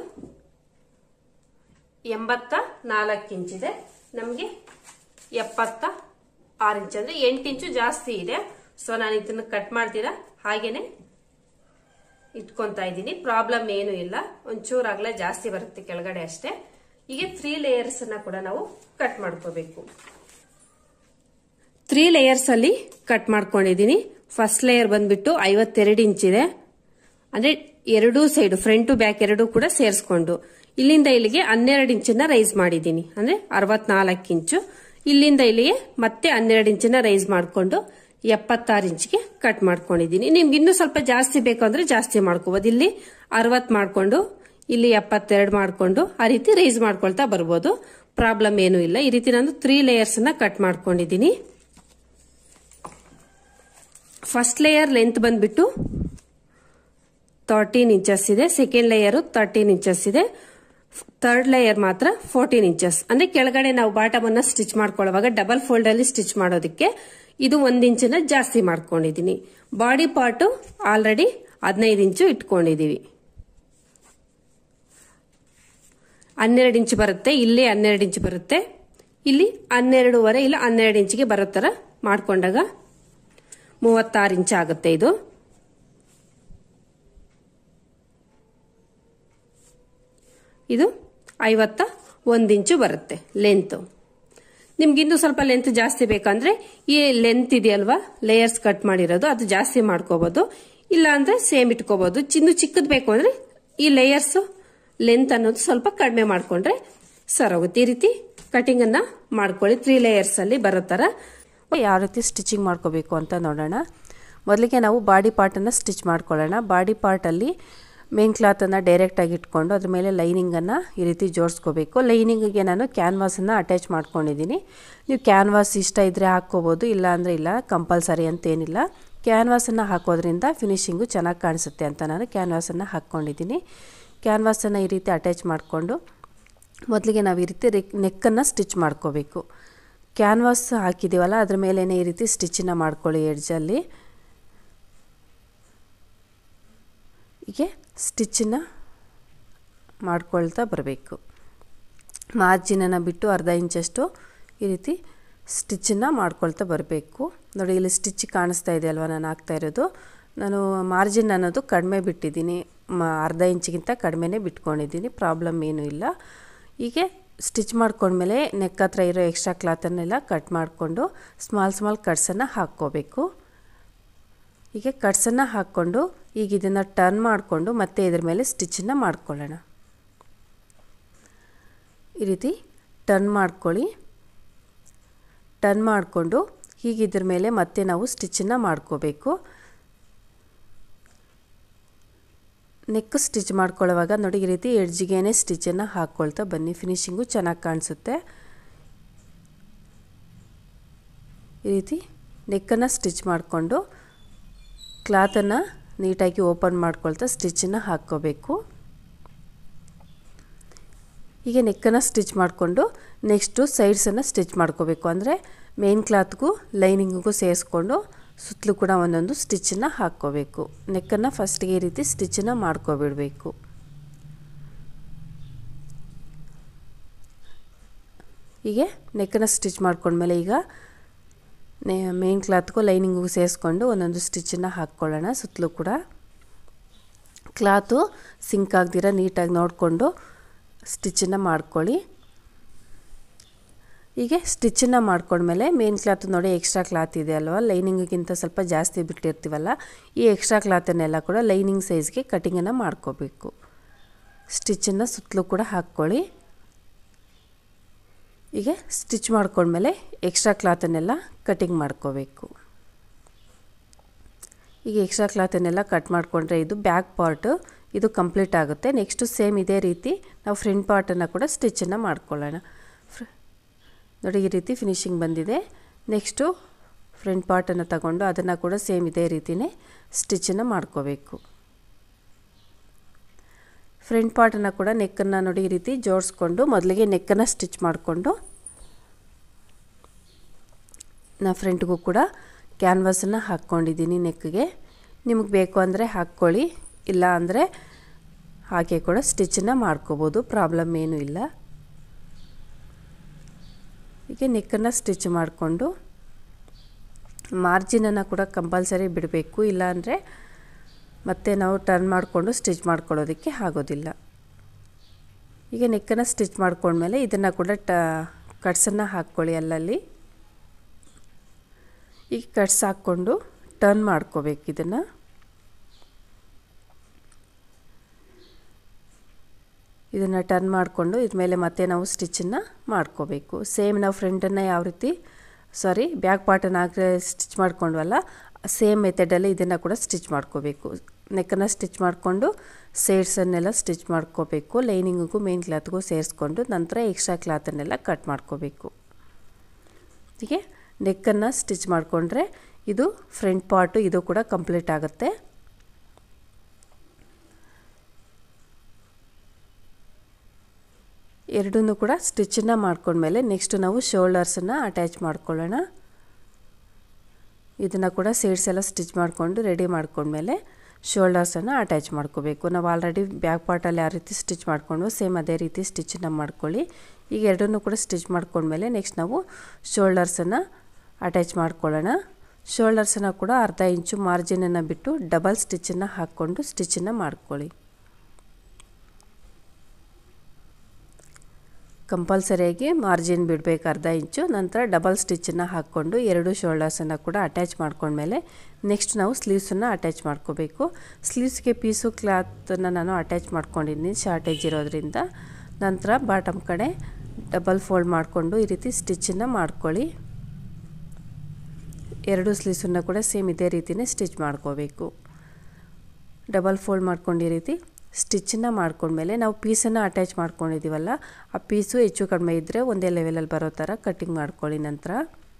ಎಂಬತ್ತ ನಾಲ್ಕು ಇಂಚಿದೆ, ನಮಗೆ ಎಪ್ಪತ್ತ ಆರು ಇಂಚ್ ಅಂದ್ರೆ ಎಂಟು ಇಂಚು ಜಾಸ್ತಿ ಇದೆ. ಸೊ ನಾನು ಇದನ್ನ ಕಟ್ ಮಾಡ್ತೀರಾ ಹಾಗೇನೆ ಇಟ್ಕೊಂತಾ ಇದ್ದೀನಿ. ಪ್ರಾಬ್ಲಮ್ ಏನು ಇಲ್ಲ, ಒಂಚೂರು ಅಗಲ ಜಾಸ್ತಿ ಬರುತ್ತೆ ಕೆಳಗಡೆ ಅಷ್ಟೇ. ಈಗ ತ್ರೀ ಲೇಯರ್ಸ್ ಅನ್ನ ಕೂಡ ನಾವು ಕಟ್ ಮಾಡ್ಕೋಬೇಕು. ತ್ರೀ ಲೇಯರ್ಸ್ ಅಲ್ಲಿ ಕಟ್ ಮಾಡ್ಕೊಂಡಿದ್ದೀನಿ. ಫಸ್ಟ್ ಲೇಯರ್ ಬಂದ್ಬಿಟ್ಟು ಐವತ್ತೆರಡು ಇಂಚ್ ಇದೆ, ಅಂದ್ರೆ ಎರಡೂ ಸೈಡ್ ಫ್ರಂಟ್ ಬ್ಯಾಕ್ ಎರಡೂ ಕೂಡ ಸೇರಿಸ್ಕೊಂಡು ಇಲ್ಲಿಂದ ಇಲ್ಲಿಗೆ ಹನ್ನೆರಡು ಇಂಚನ್ನ ರೈಸ್ ಮಾಡಿದ್ದೀನಿ, ಅಂದ್ರೆ ಅರವತ್ನಾಲ್ಕು ಇಂಚು. ಇಲ್ಲಿಂದ ಇಲ್ಲಿಗೆ ಮತ್ತೆ ಹನ್ನೆರಡು ಇಂಚನ್ನ ರೈಸ್ ಮಾಡಿಕೊಂಡು ಎಪ್ಪತ್ತಾರು ಇಂಚ್ಗೆ ಕಟ್ ಮಾಡ್ಕೊಂಡಿದ್ದೀನಿ. ನಿಮ್ಗೆ ಇನ್ನೂ ಸ್ವಲ್ಪ ಜಾಸ್ತಿ ಬೇಕು ಅಂದ್ರೆ ಜಾಸ್ತಿ ಮಾಡ್ಕೋಬಹುದು. ಇಲ್ಲಿ ಅರವತ್ ಮಾಡ್ಕೊಂಡು ಇಲ್ಲಿ ಎಪ್ಪತ್ತೆರಡು ಮಾಡ್ಕೊಂಡು ಆ ರೀತಿ ರೈಸ್ ಮಾಡ್ಕೊಳ್ತಾ ಬರ್ಬೋದು, ಪ್ರಾಬ್ಲಮ್ ಏನೂ ಇಲ್ಲ. ಈ ರೀತಿ ನಾನು ತ್ರೀ ಲೇಯರ್ಸ್ ನ ಕಟ್ ಮಾಡ್ಕೊಂಡಿದ್ದೀನಿ. ಫಸ್ಟ್ ಲೇಯರ್ ಲೆಂತ್ ಬಂದ್ಬಿಟ್ಟು ತರ್ಟೀನ್ ಇಂಚಸ್ ಇದೆ, ಸೆಕೆಂಡ್ ಲೇಯರ್ ತರ್ಟೀನ್ ಇಂಚಸ್ ಇದೆ, ಥರ್ಡ್ ಲೇಯರ್ ಮಾತ್ರ ಫೋರ್ಟೀನ್ ಇಂಚಸ್. ಅಂದ್ರೆ ಕೆಳಗಡೆ ನಾವು ಬಾಟಮ್ ಅನ್ನ ಸ್ಟಿಚ್ ಮಾಡ್ಕೊಳ್ಳುವಾಗ ಡಬಲ್ ಫೋಲ್ಡ್ ಅಲ್ಲಿ ಸ್ಟಿಚ್ ಮಾಡೋದಕ್ಕೆ ಇದು ಒಂದ್ ಇಂಚನ್ನ ಜಾಸ್ತಿ ಮಾಡ್ಕೊಂಡಿದೀನಿ. ಬಾಡಿ ಪಾರ್ಟ್ ಆಲ್ರೆಡಿ ಹದಿನೈದು ಇಂಚು ಇಟ್ಕೊಂಡಿದೀವಿ, ಹನ್ನೆರಡು ಇಂಚ್ ಬರುತ್ತೆ, ಇಲ್ಲಿ ಹನ್ನೆರಡು ಇಂಚ್ ಬರುತ್ತೆ, ಇಲ್ಲಿ ಹನ್ನೆರಡೂವರೆ ಇಲ್ಲ ಹನ್ನೆರಡು ಇಂಚಿಗೆ ಬರೋ ತರ ಮಾಡ್ಕೊಂಡಾಗ ಮೂವತ್ತಾರು ಇಂಚ್ ಆಗುತ್ತೆ. ಇದು ಇದು ಐವತ್ತ ಒಂದ್ ಇಂಚು ಬರುತ್ತೆ ಲೆಂತ್. ನಿಮ್ಗೆ ಇನ್ನೂ ಸ್ವಲ್ಪ ಲೆಂತ್ ಜಾಸ್ತಿ ಬೇಕಂದ್ರೆ ಈ ಲೆಂತ್ ಇದೆಯಲ್ವಾ ಲೇಯರ್ಸ್ ಕಟ್ ಮಾಡಿರೋದು ಅದು ಜಾಸ್ತಿ ಮಾಡ್ಕೋಬಹುದು, ಇಲ್ಲ ಅಂದ್ರೆ ಸೇಮ್ ಇಟ್ಕೋಬಹುದು. ಚಿನ್ನು ಚಿಕ್ಕದ್ ಬೇಕು ಅಂದ್ರೆ ಈ ಲೇಯರ್ಸ್ ಲೆಂತ್ ಅನ್ನೋದು ಸ್ವಲ್ಪ ಕಡಿಮೆ ಮಾಡ್ಕೊಂಡ್ರೆ ಸರೋಗುತ್ತೆ. ಈ ರೀತಿ ಕಟಿಂಗ್ ಅನ್ನ ಮಾಡ್ಕೊಳ್ಳಿ. ತ್ರೀ ಲೇಯರ್ಸ್ ಅಲ್ಲಿ ಬರೋ ತರ ಯಾವ ರೀತಿ ಸ್ಟಿಚಿಂಗ್ ಮಾಡ್ಕೋಬೇಕು ಅಂತ ನೋಡೋಣ. ಮೊದಲಿಗೆ ನಾವು ಬಾಡಿ ಪಾರ್ಟ್ ಅನ್ನ ಸ್ಟಿಚ್ ಮಾಡ್ಕೊಳ್ಳೋಣ. ಬಾಡಿ ಪಾರ್ಟ್ ಅಲ್ಲಿ ಮೇನ್ ಕ್ಲಾತ್ ಅನ್ನ ಡೈರೆಕ್ಟ್ ಆಗಿ ಇಟ್ಕೊಂಡು ಅದ್ರ ಮೇಲೆ ಲೈನಿಂಗ್ ಅನ್ನ ಈ ರೀತಿ ಜೋಡಿಸ್ಕೋಬೇಕು. ಲೈನಿಂಗ್ಗೆ ನಾನು ಕ್ಯಾನ್ವಾಸ್ ಅನ್ನ ಅಟ್ಯಾಚ್ ಮಾಡ್ಕೊಂಡಿದ್ದೀನಿ. ನೀವು ಕ್ಯಾನ್ವಾಸ್ ಇಷ್ಟ ಇದ್ರೆ ಹಾಕೋಬಹುದು, ಇಲ್ಲ ಅಂದ್ರೆ ಇಲ್ಲ, ಕಂಪಲ್ಸರಿ ಅಂತ ಏನಿಲ್ಲ. ಕ್ಯಾನ್ವಾಸ್ ಅನ್ನ ಹಾಕೋದ್ರಿಂದ ಫಿನಿಶಿಂಗು ಚೆನ್ನಾಗಿ ಕಾಣಿಸುತ್ತೆ ಅಂತ ನಾನು ಕ್ಯಾನ್ವಾಸ್ ಅನ್ನ ಹಾಕೊಂಡಿದ್ದೀನಿ. ಕ್ಯಾನ್ವಾಸ್ ಅನ್ನ ಈ ರೀತಿ ಅಟ್ಯಾಚ್ ಮಾಡಿಕೊಂಡು ಮೊದಲಿಗೆ ನಾವು ಈ ರೀತಿ ನೆಕ್ಕನ್ನು ಸ್ಟಿಚ್ ಮಾಡ್ಕೋಬೇಕು. ಕ್ಯಾನ್ವಾಸ್ ಹಾಕಿದ್ದೀವಲ್ಲ ಅದ್ರ ಮೇಲೇ ಈ ರೀತಿ ಸ್ಟಿಚ್ಚನ್ನು ಮಾಡ್ಕೊಳ್ಳಿ. ಎಡ್ಜಲ್ಲಿ ಹೀಗೆ ಸ್ಟಿಚ್ಚನ್ನು ಮಾಡ್ಕೊಳ್ತಾ ಬರಬೇಕು. ಮಾರ್ಜಿನನ್ನು ಬಿಟ್ಟು ಅರ್ಧ ಇಂಚಷ್ಟು ಈ ರೀತಿ ಸ್ಟಿಚ್ಚನ್ನು ಮಾಡ್ಕೊಳ್ತಾ ಬರಬೇಕು. ನೋಡಿ ಇಲ್ಲಿ ಸ್ಟಿಚ್ ಕಾಣಿಸ್ತಾ ಇದೆ ಅಲ್ವಾ ನಾನು ಹಾಕ್ತಾ ಇರೋದು. ನಾನು ಮಾರ್ಜಿನ್ ಅನ್ನೋದು ಕಡಿಮೆ ಬಿಟ್ಟಿದ್ದೀನಿ, ಅರ್ಧ ಇಂಚಿಗಿಂತ ಕಡಿಮೆನೇ ಬಿಟ್ಕೊಂಡಿದ್ದೀನಿ, ಪ್ರಾಬ್ಲಮ್ ಏನೂ ಇಲ್ಲ. ಹೀಗೆ ಸ್ಟಿಚ್ ಮಾಡ್ಕೊಂಡ್ಮೇಲೆ ನೆಕ್ ಹತ್ರ ಇರೋ ಎಕ್ಸ್ಟ್ರಾ ಕ್ಲಾತನ್ನೆಲ್ಲ ಕಟ್ ಮಾಡಿಕೊಂಡು ಸ್ಮಾಲ್ ಸ್ಮಾಲ್ ಕಟ್ಸನ್ನು ಹಾಕ್ಕೋಬೇಕು. ಹೀಗೆ ಕಟ್ಸನ್ನು ಹಾಕ್ಕೊಂಡು ಈಗ ಇದನ್ನು ಟರ್ನ್ ಮಾಡಿಕೊಂಡು ಮತ್ತೆ ಇದ್ರ ಮೇಲೆ ಸ್ಟಿಚ್ಚನ್ನು ಮಾಡ್ಕೊಳ್ಳೋಣ. ಈ ರೀತಿ ಟರ್ನ್ ಮಾಡ್ಕೊಳ್ಳಿ. ಟರ್ನ್ ಮಾಡಿಕೊಂಡು ಹೀಗೆ ಇದ್ರ ಮೇಲೆ ಮತ್ತೆ ನಾವು ಸ್ಟಿಚ್ಚನ್ನು ಮಾಡ್ಕೋಬೇಕು. ನೆಕ್ ಸ್ಟಿಚ್ ಮಾಡ್ಕೊಳ್ಳುವಾಗ ನೋಡಿ ಈ ರೀತಿ ಎಡ್ಜಿಗೇನೆ ಸ್ಟಿಚ್ಚನ್ನು ಹಾಕ್ಕೊಳ್ತಾ ಬನ್ನಿ, ಫಿನಿಶಿಂಗು ಚೆನ್ನಾಗಿ ಕಾಣಿಸುತ್ತೆ. ಈ ರೀತಿ ನೆಕ್ಕನ್ನು ಸ್ಟಿಚ್ ಮಾಡಿಕೊಂಡು ಕ್ಲಾತನ್ನು ನೀಟಾಗಿ ಓಪನ್ ಮಾಡ್ಕೊಳ್ತಾ ಸ್ಟಿಚ್ಚನ್ನು ಹಾಕ್ಕೋಬೇಕು. ಹೀಗೆ ನೆಕ್ಕನ್ನು ಸ್ಟಿಚ್ ಮಾಡಿಕೊಂಡು ನೆಕ್ಸ್ಟು ಸೈಡ್ಸನ್ನು ಸ್ಟಿಚ್ ಮಾಡ್ಕೋಬೇಕು. ಅಂದರೆ ಮೇನ್ ಕ್ಲಾತ್ಗೂ ಲೈನಿಂಗಿಗೂ ಸೇರಿಸ್ಕೊಂಡು ಸುತ್ತಲೂ ಕೂಡ ಒಂದೊಂದು ಸ್ಟಿಚ್ಚನ್ನು ಹಾಕ್ಕೋಬೇಕು. ನೆಕ್ಕನ್ನು ಫಸ್ಟಿಗೆ ಈ ರೀತಿ ಸ್ಟಿಚ್ಚನ್ನು ಮಾಡ್ಕೊಬಿಡಬೇಕು. ಹೀಗೆ ನೆಕ್ಕನ್ನು ಸ್ಟಿಚ್ ಮಾಡ್ಕೊಂಡ್ಮೇಲೆ ಈಗ ಮೇನ್ ಕ್ಲಾತ್ಗೂ ಲೈನಿಂಗಿಗೂ ಸೇರಿಸ್ಕೊಂಡು ಒಂದೊಂದು ಸ್ಟಿಚ್ಚನ್ನು ಹಾಕ್ಕೊಳ್ಳೋಣ. ಸುತ್ತಲೂ ಕೂಡ ಕ್ಲಾತು ಸಿಂಕ್ ಆಗದಿರ ನೀಟಾಗಿ ನೋಡಿಕೊಂಡು ಸ್ಟಿಚ್ಚನ್ನು ಮಾಡ್ಕೊಳ್ಳಿ. ಹೀಗೆ ಸ್ಟಿಚ್ಚನ್ನು ಮಾಡ್ಕೊಂಡ್ಮೇಲೆ ಮೇನ್ ಕ್ಲಾತ್ ನೋಡಿ ಎಕ್ಸ್ಟ್ರಾ ಕ್ಲಾತ್ ಇದೆ ಅಲ್ವಾ, ಲೈನಿಂಗಿಗಿಂತ ಸ್ವಲ್ಪ ಜಾಸ್ತಿ ಬಿಟ್ಟಿರ್ತೀವಲ್ಲ, ಈ ಎಕ್ಸ್ಟ್ರಾ ಕ್ಲಾತನ್ನೆಲ್ಲ ಕೂಡ ಲೈನಿಂಗ್ ಸೈಜ್ಗೆ ಕಟಿಂಗನ್ನು ಮಾಡ್ಕೋಬೇಕು. ಸ್ಟಿಚ್ಚನ್ನು ಸುತ್ತಲೂ ಕೂಡ ಹಾಕ್ಕೊಳ್ಳಿ. ಹೀಗೆ ಸ್ಟಿಚ್ ಮಾಡ್ಕೊಂಡ್ಮೇಲೆ ಎಕ್ಸ್ಟ್ರಾ ಕ್ಲಾತನ್ನೆಲ್ಲ ಕಟಿಂಗ್ ಮಾಡ್ಕೋಬೇಕು. ಈಗ ಎಕ್ಸ್ಟ್ರಾ ಕ್ಲಾತನ್ನೆಲ್ಲ ಕಟ್ ಮಾಡಿಕೊಂಡ್ರೆ ಇದು ಬ್ಯಾಕ್ ಪಾರ್ಟ್ ಇದು ಕಂಪ್ಲೀಟ್ ಆಗುತ್ತೆ. ನೆಕ್ಸ್ಟು ಸೇಮ್ ಇದೇ ರೀತಿ ನಾವು ಫ್ರಂಟ್ ಪಾರ್ಟನ್ನು ಕೂಡ ಸ್ಟಿಚ್ಚನ್ನು ಮಾಡ್ಕೊಳ್ಳೋಣ. ನೋಡಿ ಈ ರೀತಿ ಫಿನಿಶಿಂಗ್ ಬಂದಿದೆ. ನೆಕ್ಸ್ಟು ಫ್ರಂಟ್ ಪಾರ್ಟನ್ನು ತಗೊಂಡು ಅದನ್ನು ಕೂಡ ಸೇಮ್ ಇದೇ ರೀತಿಯೇ ಸ್ಟಿಚ್ಚನ್ನು ಮಾಡ್ಕೋಬೇಕು. ಫ್ರಂಟ್ ಪಾರ್ಟನ್ನು ಕೂಡ ನೆಕ್ಕನ್ನು ನೋಡಿ ಈ ರೀತಿ ಜೋಡಿಸ್ಕೊಂಡು ಮೊದಲಿಗೆ ನೆಕ್ಕನ್ನು ಸ್ಟಿಚ್ ಮಾಡಿಕೊಂಡು ನಾ ಫ್ರಂಟ್ಗೂ ಕೂಡ ಕ್ಯಾನ್ವಾಸನ್ನು ಹಾಕ್ಕೊಂಡಿದ್ದೀನಿ ನೆಕ್ಗೆ. ನಿಮಗೆ ಬೇಕು ಅಂದರೆ ಹಾಕ್ಕೊಳ್ಳಿ, ಇಲ್ಲ ಅಂದರೆ ಹಾಗೆ ಕೂಡ ಸ್ಟಿಚ್ಚನ್ನು ಮಾಡ್ಕೋಬೋದು, ಪ್ರಾಬ್ಲಮ್ ಏನೂ ಇಲ್ಲ. ಹೀಗೆ ನೆಕ್ಕನ್ನು ಸ್ಟಿಚ್ ಮಾಡಿಕೊಂಡು ಮಾರ್ಜಿನನ್ನು ಕೂಡ ಕಂಪಲ್ಸರಿ ಬಿಡಬೇಕು, ಇಲ್ಲಾಂದರೆ ಮತ್ತೆ ನಾವು ಟರ್ನ್ ಮಾಡಿಕೊಂಡು ಸ್ಟಿಚ್ ಮಾಡ್ಕೊಳ್ಳೋದಕ್ಕೆ ಆಗೋದಿಲ್ಲ. ಈಗ ನೆಕ್ಕನ್ನು ಸ್ಟಿಚ್ ಮಾಡ್ಕೊಂಡ್ಮೇಲೆ ಇದನ್ನು ಕೂಡ ಟ ಕಟ್ಸನ್ನು ಹಾಕ್ಕೊಳ್ಳಿ ಅಲ್ಲಲ್ಲಿ. ಈಗ ಕಟ್ಸ್ ಹಾಕ್ಕೊಂಡು ಟರ್ನ್ ಮಾಡ್ಕೋಬೇಕು. ಇದನ್ನು ಇದನ್ನು ಟರ್ನ್ ಮಾಡಿಕೊಂಡು ಇದ್ಮೇಲೆ ಮತ್ತೆ ನಾವು ಸ್ಟಿಚ್ಚನ್ನು ಮಾಡ್ಕೋಬೇಕು. ಸೇಮ್ ನಾವು ಫ್ರಂಟನ್ನು ಯಾವ ರೀತಿ ಸಾರಿ ಬ್ಯಾಕ್ ಪಾರ್ಟನ್ನು ಹಾಕಿ ಸ್ಟಿಚ್ ಮಾಡ್ಕೊಂಡ್ವಲ್ಲ ಸೇಮ್ ಮೆಥಡಲ್ಲಿ ಇದನ್ನು ಕೂಡ ಸ್ಟಿಚ್ ಮಾಡ್ಕೋಬೇಕು. ನೆಕ್ಕನ್ನು ಸ್ಟಿಚ್ ಮಾಡಿಕೊಂಡು ಸೈಡ್ಸನ್ನೆಲ್ಲ ಸ್ಟಿಚ್ ಮಾಡ್ಕೋಬೇಕು. ಲೈನಿಂಗಿಗೂ ಮೇನ್ ಕ್ಲಾತ್ಗೂ ಸೇರಿಸ್ಕೊಂಡು ನಂತರ ಎಕ್ಸ್ಟ್ರಾ ಕ್ಲಾತನ್ನೆಲ್ಲ ಕಟ್ ಮಾಡ್ಕೋಬೇಕು. ಹೀಗೆ ನೆಕ್ಕನ್ನು ಸ್ಟಿಚ್ ಮಾಡಿಕೊಂಡ್ರೆ ಇದು ಫ್ರಂಟ್ ಪಾರ್ಟು ಇದು ಕೂಡ ಕಂಪ್ಲೀಟ್ ಆಗುತ್ತೆ. ಎರಡನ್ನೂ ಕೂಡ ಸ್ಟಿಚ್ಚನ್ನು ಮಾಡ್ಕೊಂಡ್ಮೇಲೆ ನೆಕ್ಸ್ಟ್ ನಾವು ಶೋಲ್ಡರ್ಸನ್ನು ಅಟ್ಯಾಚ್ ಮಾಡ್ಕೊಳ್ಳೋಣ. ಇದನ್ನು ಕೂಡ ಸೈಡ್ಸ್ ಎಲ್ಲ ಸ್ಟಿಚ್ ಮಾಡಿಕೊಂಡು ರೆಡಿ ಮಾಡ್ಕೊಂಡ್ಮೇಲೆ ಶೋಲ್ಡರ್ಸನ್ನು ಅಟ್ಯಾಚ್ ಮಾಡ್ಕೋಬೇಕು. ನಾವು ಆಲ್ರೆಡಿ ಬ್ಯಾಕ್ ಪಾರ್ಟಲ್ಲಿ ಯಾವ ರೀತಿ ಸ್ಟಿಚ್ ಮಾಡಿಕೊಂಡು ಸೇಮ್ ಅದೇ ರೀತಿ ಸ್ಟಿಚ್ಚನ್ನು ಮಾಡ್ಕೊಳ್ಳಿ. ಈಗ ಎರಡನ್ನೂ ಕೂಡ ಸ್ಟಿಚ್ ಮಾಡ್ಕೊಂಡ್ಮೇಲೆ ನೆಕ್ಸ್ಟ್ ನಾವು ಶೋಲ್ಡರ್ಸನ್ನು ಅಟ್ಯಾಚ್ ಮಾಡ್ಕೊಳ್ಳೋಣ. ಶೋಲ್ಡರ್ಸನ್ನು ಕೂಡ ಅರ್ಧ ಇಂಚು ಮಾರ್ಜಿನನ್ನು ಬಿಟ್ಟು ಡಬಲ್ ಸ್ಟಿಚ್ಚನ್ನು ಹಾಕ್ಕೊಂಡು ಸ್ಟಿಚ್ಚನ್ನು ಮಾಡ್ಕೊಳ್ಳಿ. ಕಂಪಲ್ಸರಿಯಾಗಿ ಮಾರ್ಜಿನ್ ಬಿಡಬೇಕು ಅರ್ಧ ಇಂಚು. ನಂತರ ಡಬಲ್ ಸ್ಟಿಚ್ಚನ್ನು ಹಾಕ್ಕೊಂಡು ಎರಡು ಶೋಲ್ಡರ್ಸನ್ನು ಕೂಡ ಅಟ್ಯಾಚ್ ಮಾಡ್ಕೊಂಡ್ಮೇಲೆ ನೆಕ್ಸ್ಟ್ ನಾವು ಸ್ಲೀವ್ಸನ್ನು ಅಟ್ಯಾಚ್ ಮಾಡ್ಕೋಬೇಕು. ಸ್ಲೀವ್ಸ್ಗೆ ಪೀಸು ಕ್ಲಾತನ್ನು ನಾನು ಅಟ್ಯಾಚ್ ಮಾಡ್ಕೊಂಡಿದ್ದೀನಿ ಶಾರ್ಟೇಜ್ ಇರೋದ್ರಿಂದ. ನಂತರ ಬಾಟಮ್ ಕಡೆ ಡಬಲ್ ಫೋಲ್ಡ್ ಮಾಡಿಕೊಂಡು ಈ ರೀತಿ ಸ್ಟಿಚ್ಚನ್ನು ಮಾಡ್ಕೊಳ್ಳಿ. ಎರಡು ಸ್ಲೀವ್ಸನ್ನು ಕೂಡ ಸೇಮ್ ಇದೇ ರೀತಿಯೇ ಸ್ಟಿಚ್ ಮಾಡ್ಕೋಬೇಕು. ಡಬಲ್ ಫೋಲ್ಡ್ ಮಾಡ್ಕೊಂಡು ಈ ರೀತಿ ಸ್ಟಿಚ್ಚನ್ನು ಮಾಡ್ಕೊಂಡ್ಮೇಲೆ ನಾವು ಪೀಸನ್ನು ಅಟ್ಯಾಚ್ ಮಾಡ್ಕೊಂಡಿದ್ದೀವಲ್ಲ ಆ ಪೀಸು ಹೆಚ್ಚು ಕಡಿಮೆ ಇದ್ದರೆ ಒಂದೇ ಲೆವೆಲಲ್ಲಿ ಬರೋ ಥರ ಕಟ್ಟಿಂಗ್ ಮಾಡ್ಕೊಳ್ಳಿ. ನಂತರ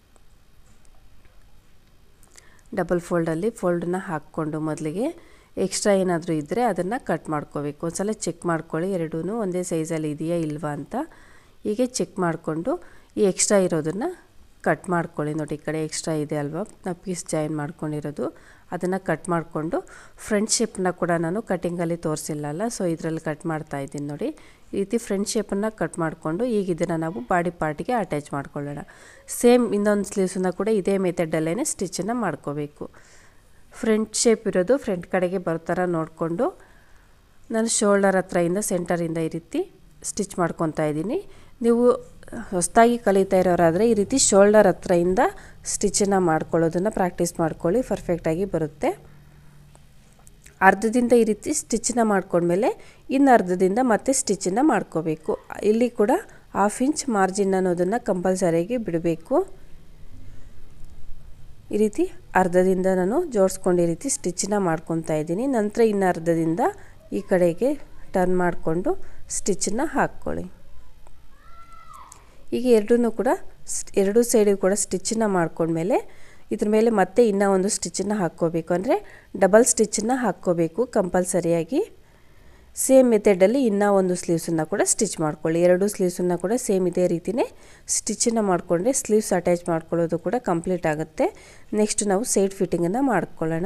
ಡಬಲ್ ಫೋಲ್ಡಲ್ಲಿ ಫೋಲ್ಡನ್ನ ಹಾಕ್ಕೊಂಡು ಮೊದಲಿಗೆ ಎಕ್ಸ್ಟ್ರಾ ಏನಾದರೂ ಇದ್ದರೆ ಅದನ್ನು ಕಟ್ ಮಾಡ್ಕೋಬೇಕು. ಒಂದ್ಸಲ ಚೆಕ್ ಮಾಡ್ಕೊಳ್ಳಿ ಎರಡೂ ಒಂದೇ ಸೈಜಲ್ಲಿ ಇದೆಯಾ ಇಲ್ವಾ ಅಂತ. ಹೀಗೆ ಚೆಕ್ ಮಾಡಿಕೊಂಡು ಈ ಎಕ್ಸ್ಟ್ರಾ ಇರೋದನ್ನು ಕಟ್ ಮಾಡ್ಕೊಳ್ಳಿ. ನೋಡಿ ಈ ಕಡೆ ಎಕ್ಸ್ಟ್ರಾ ಇದೆ ಅಲ್ವಾ ನಾವು ಪೀಸ್ ಜಾಯಿನ್ ಮಾಡ್ಕೊಂಡಿರೋದು ಅದನ್ನು ಕಟ್ ಮಾಡಿಕೊಂಡು ಫ್ರಂಟ್ ಶೇಪನ್ನ ಕೂಡ ನಾನು ಕಟ್ಟಿಂಗಲ್ಲಿ ತೋರಿಸಿಲ್ಲಲ್ಲ ಸೊ ಇದರಲ್ಲಿ ಕಟ್ ಮಾಡ್ತಾ ಇದ್ದೀನಿ. ನೋಡಿ ಈ ರೀತಿ ಫ್ರಂಟ್ ಶೇಪನ್ನು ಕಟ್ ಮಾಡಿಕೊಂಡು ಈಗ ಇದನ್ನು ನಾವು ಬಾಡಿ ಪಾರ್ಟಿಗೆ ಅಟ್ಯಾಚ್ ಮಾಡ್ಕೊಳ್ಳೋಣ. ಸೇಮ್ ಇನ್ನೊಂದು ಸ್ಲೀವ್ಸನ್ನು ಕೂಡ ಇದೇ ಮೆಥಡಲ್ಲೇ ಸ್ಟಿಚ್ಚನ್ನು ಮಾಡ್ಕೋಬೇಕು. ಫ್ರಂಟ್ ಶೇಪ್ ಇರೋದು ಫ್ರಂಟ್ ಕಡೆಗೆ ಬರೋ ಥರ ನೋಡಿಕೊಂಡು ನಾನು ಶೋಲ್ಡರ್ ಹತ್ರದಿಂದ ಸೆಂಟರಿಂದ ಈ ರೀತಿ ಸ್ಟಿಚ್ ಮಾಡ್ಕೊತಾ ಇದ್ದೀನಿ. ನೀವು ಹೊಸದಾಗಿ ಕಲಿತಾ ಇರೋರಾದರೆ ಈ ರೀತಿ ಶೋಲ್ಡರ್ ಹತ್ರದಿಂದ ಸ್ಟಿಚ್ಚನ್ನು ಮಾಡ್ಕೊಳ್ಳೋದನ್ನು ಪ್ರಾಕ್ಟೀಸ್ ಮಾಡ್ಕೊಳ್ಳಿ, ಪರ್ಫೆಕ್ಟಾಗಿ ಬರುತ್ತೆ. ಅರ್ಧದಿಂದ ಈ ರೀತಿ ಸ್ಟಿಚ್ಚನ್ನು ಮಾಡ್ಕೊಂಡ್ಮೇಲೆ ಇನ್ನು ಅರ್ಧದಿಂದ ಮತ್ತೆ ಸ್ಟಿಚ್ಚನ್ನು ಮಾಡ್ಕೋಬೇಕು. ಇಲ್ಲಿ ಕೂಡ ಹಾಫ್ ಇಂಚ್ ಮಾರ್ಜಿನ್ ಅನ್ನೋದನ್ನು ಕಂಪಲ್ಸರಿಯಾಗಿ ಬಿಡಬೇಕು. ಈ ರೀತಿ ಅರ್ಧದಿಂದ ನಾನು ಜೋಡಿಸ್ಕೊಂಡು ಈ ರೀತಿ ಸ್ಟಿಚ್ಚನ್ನು ಮಾಡ್ಕೊತಾ ಇದ್ದೀನಿ. ನಂತರ ಇನ್ನು ಅರ್ಧದಿಂದ ಈ ಕಡೆಗೆ ಟರ್ನ್ ಮಾಡಿಕೊಂಡು ಸ್ಟಿಚ್ಚನ್ನು ಹಾಕ್ಕೊಳ್ಳಿ. ಈಗ ಎರಡೂ ಕೂಡ ಎರಡೂ ಸೈಡಿಗೆ ಕೂಡ ಸ್ಟಿಚ್ಚನ್ನು ಮಾಡ್ಕೊಂಡ್ಮೇಲೆ ಇದ್ರ ಮೇಲೆ ಮತ್ತೆ ಇನ್ನೂ ಒಂದು ಸ್ಟಿಚ್ಚನ್ನು ಹಾಕ್ಕೋಬೇಕು. ಅಂದರೆ ಡಬಲ್ ಸ್ಟಿಚ್ಚನ್ನು ಹಾಕ್ಕೋಬೇಕು ಕಂಪಲ್ಸರಿಯಾಗಿ. ಸೇಮ್ ಮೆಥಡಲ್ಲಿ ಇನ್ನೂ ಒಂದು ಸ್ಲೀವ್ಸನ್ನು ಕೂಡ ಸ್ಟಿಚ್ ಮಾಡ್ಕೊಳ್ಳಿ. ಎರಡು ಸ್ಲೀವ್ಸನ್ನು ಕೂಡ ಸೇಮ್ ಇದೇ ರೀತಿಯೇ ಸ್ಟಿಚ್ಚನ್ನು ಮಾಡಿಕೊಂಡ್ರೆ ಸ್ಲೀವ್ಸ್ ಅಟ್ಯಾಚ್ ಮಾಡ್ಕೊಳ್ಳೋದು ಕೂಡ ಕಂಪ್ಲೀಟ್ ಆಗುತ್ತೆ. ನೆಕ್ಸ್ಟ್ ನಾವು ಸೈಡ್ ಫಿಟ್ಟಿಂಗನ್ನು ಮಾಡ್ಕೊಳ್ಳೋಣ.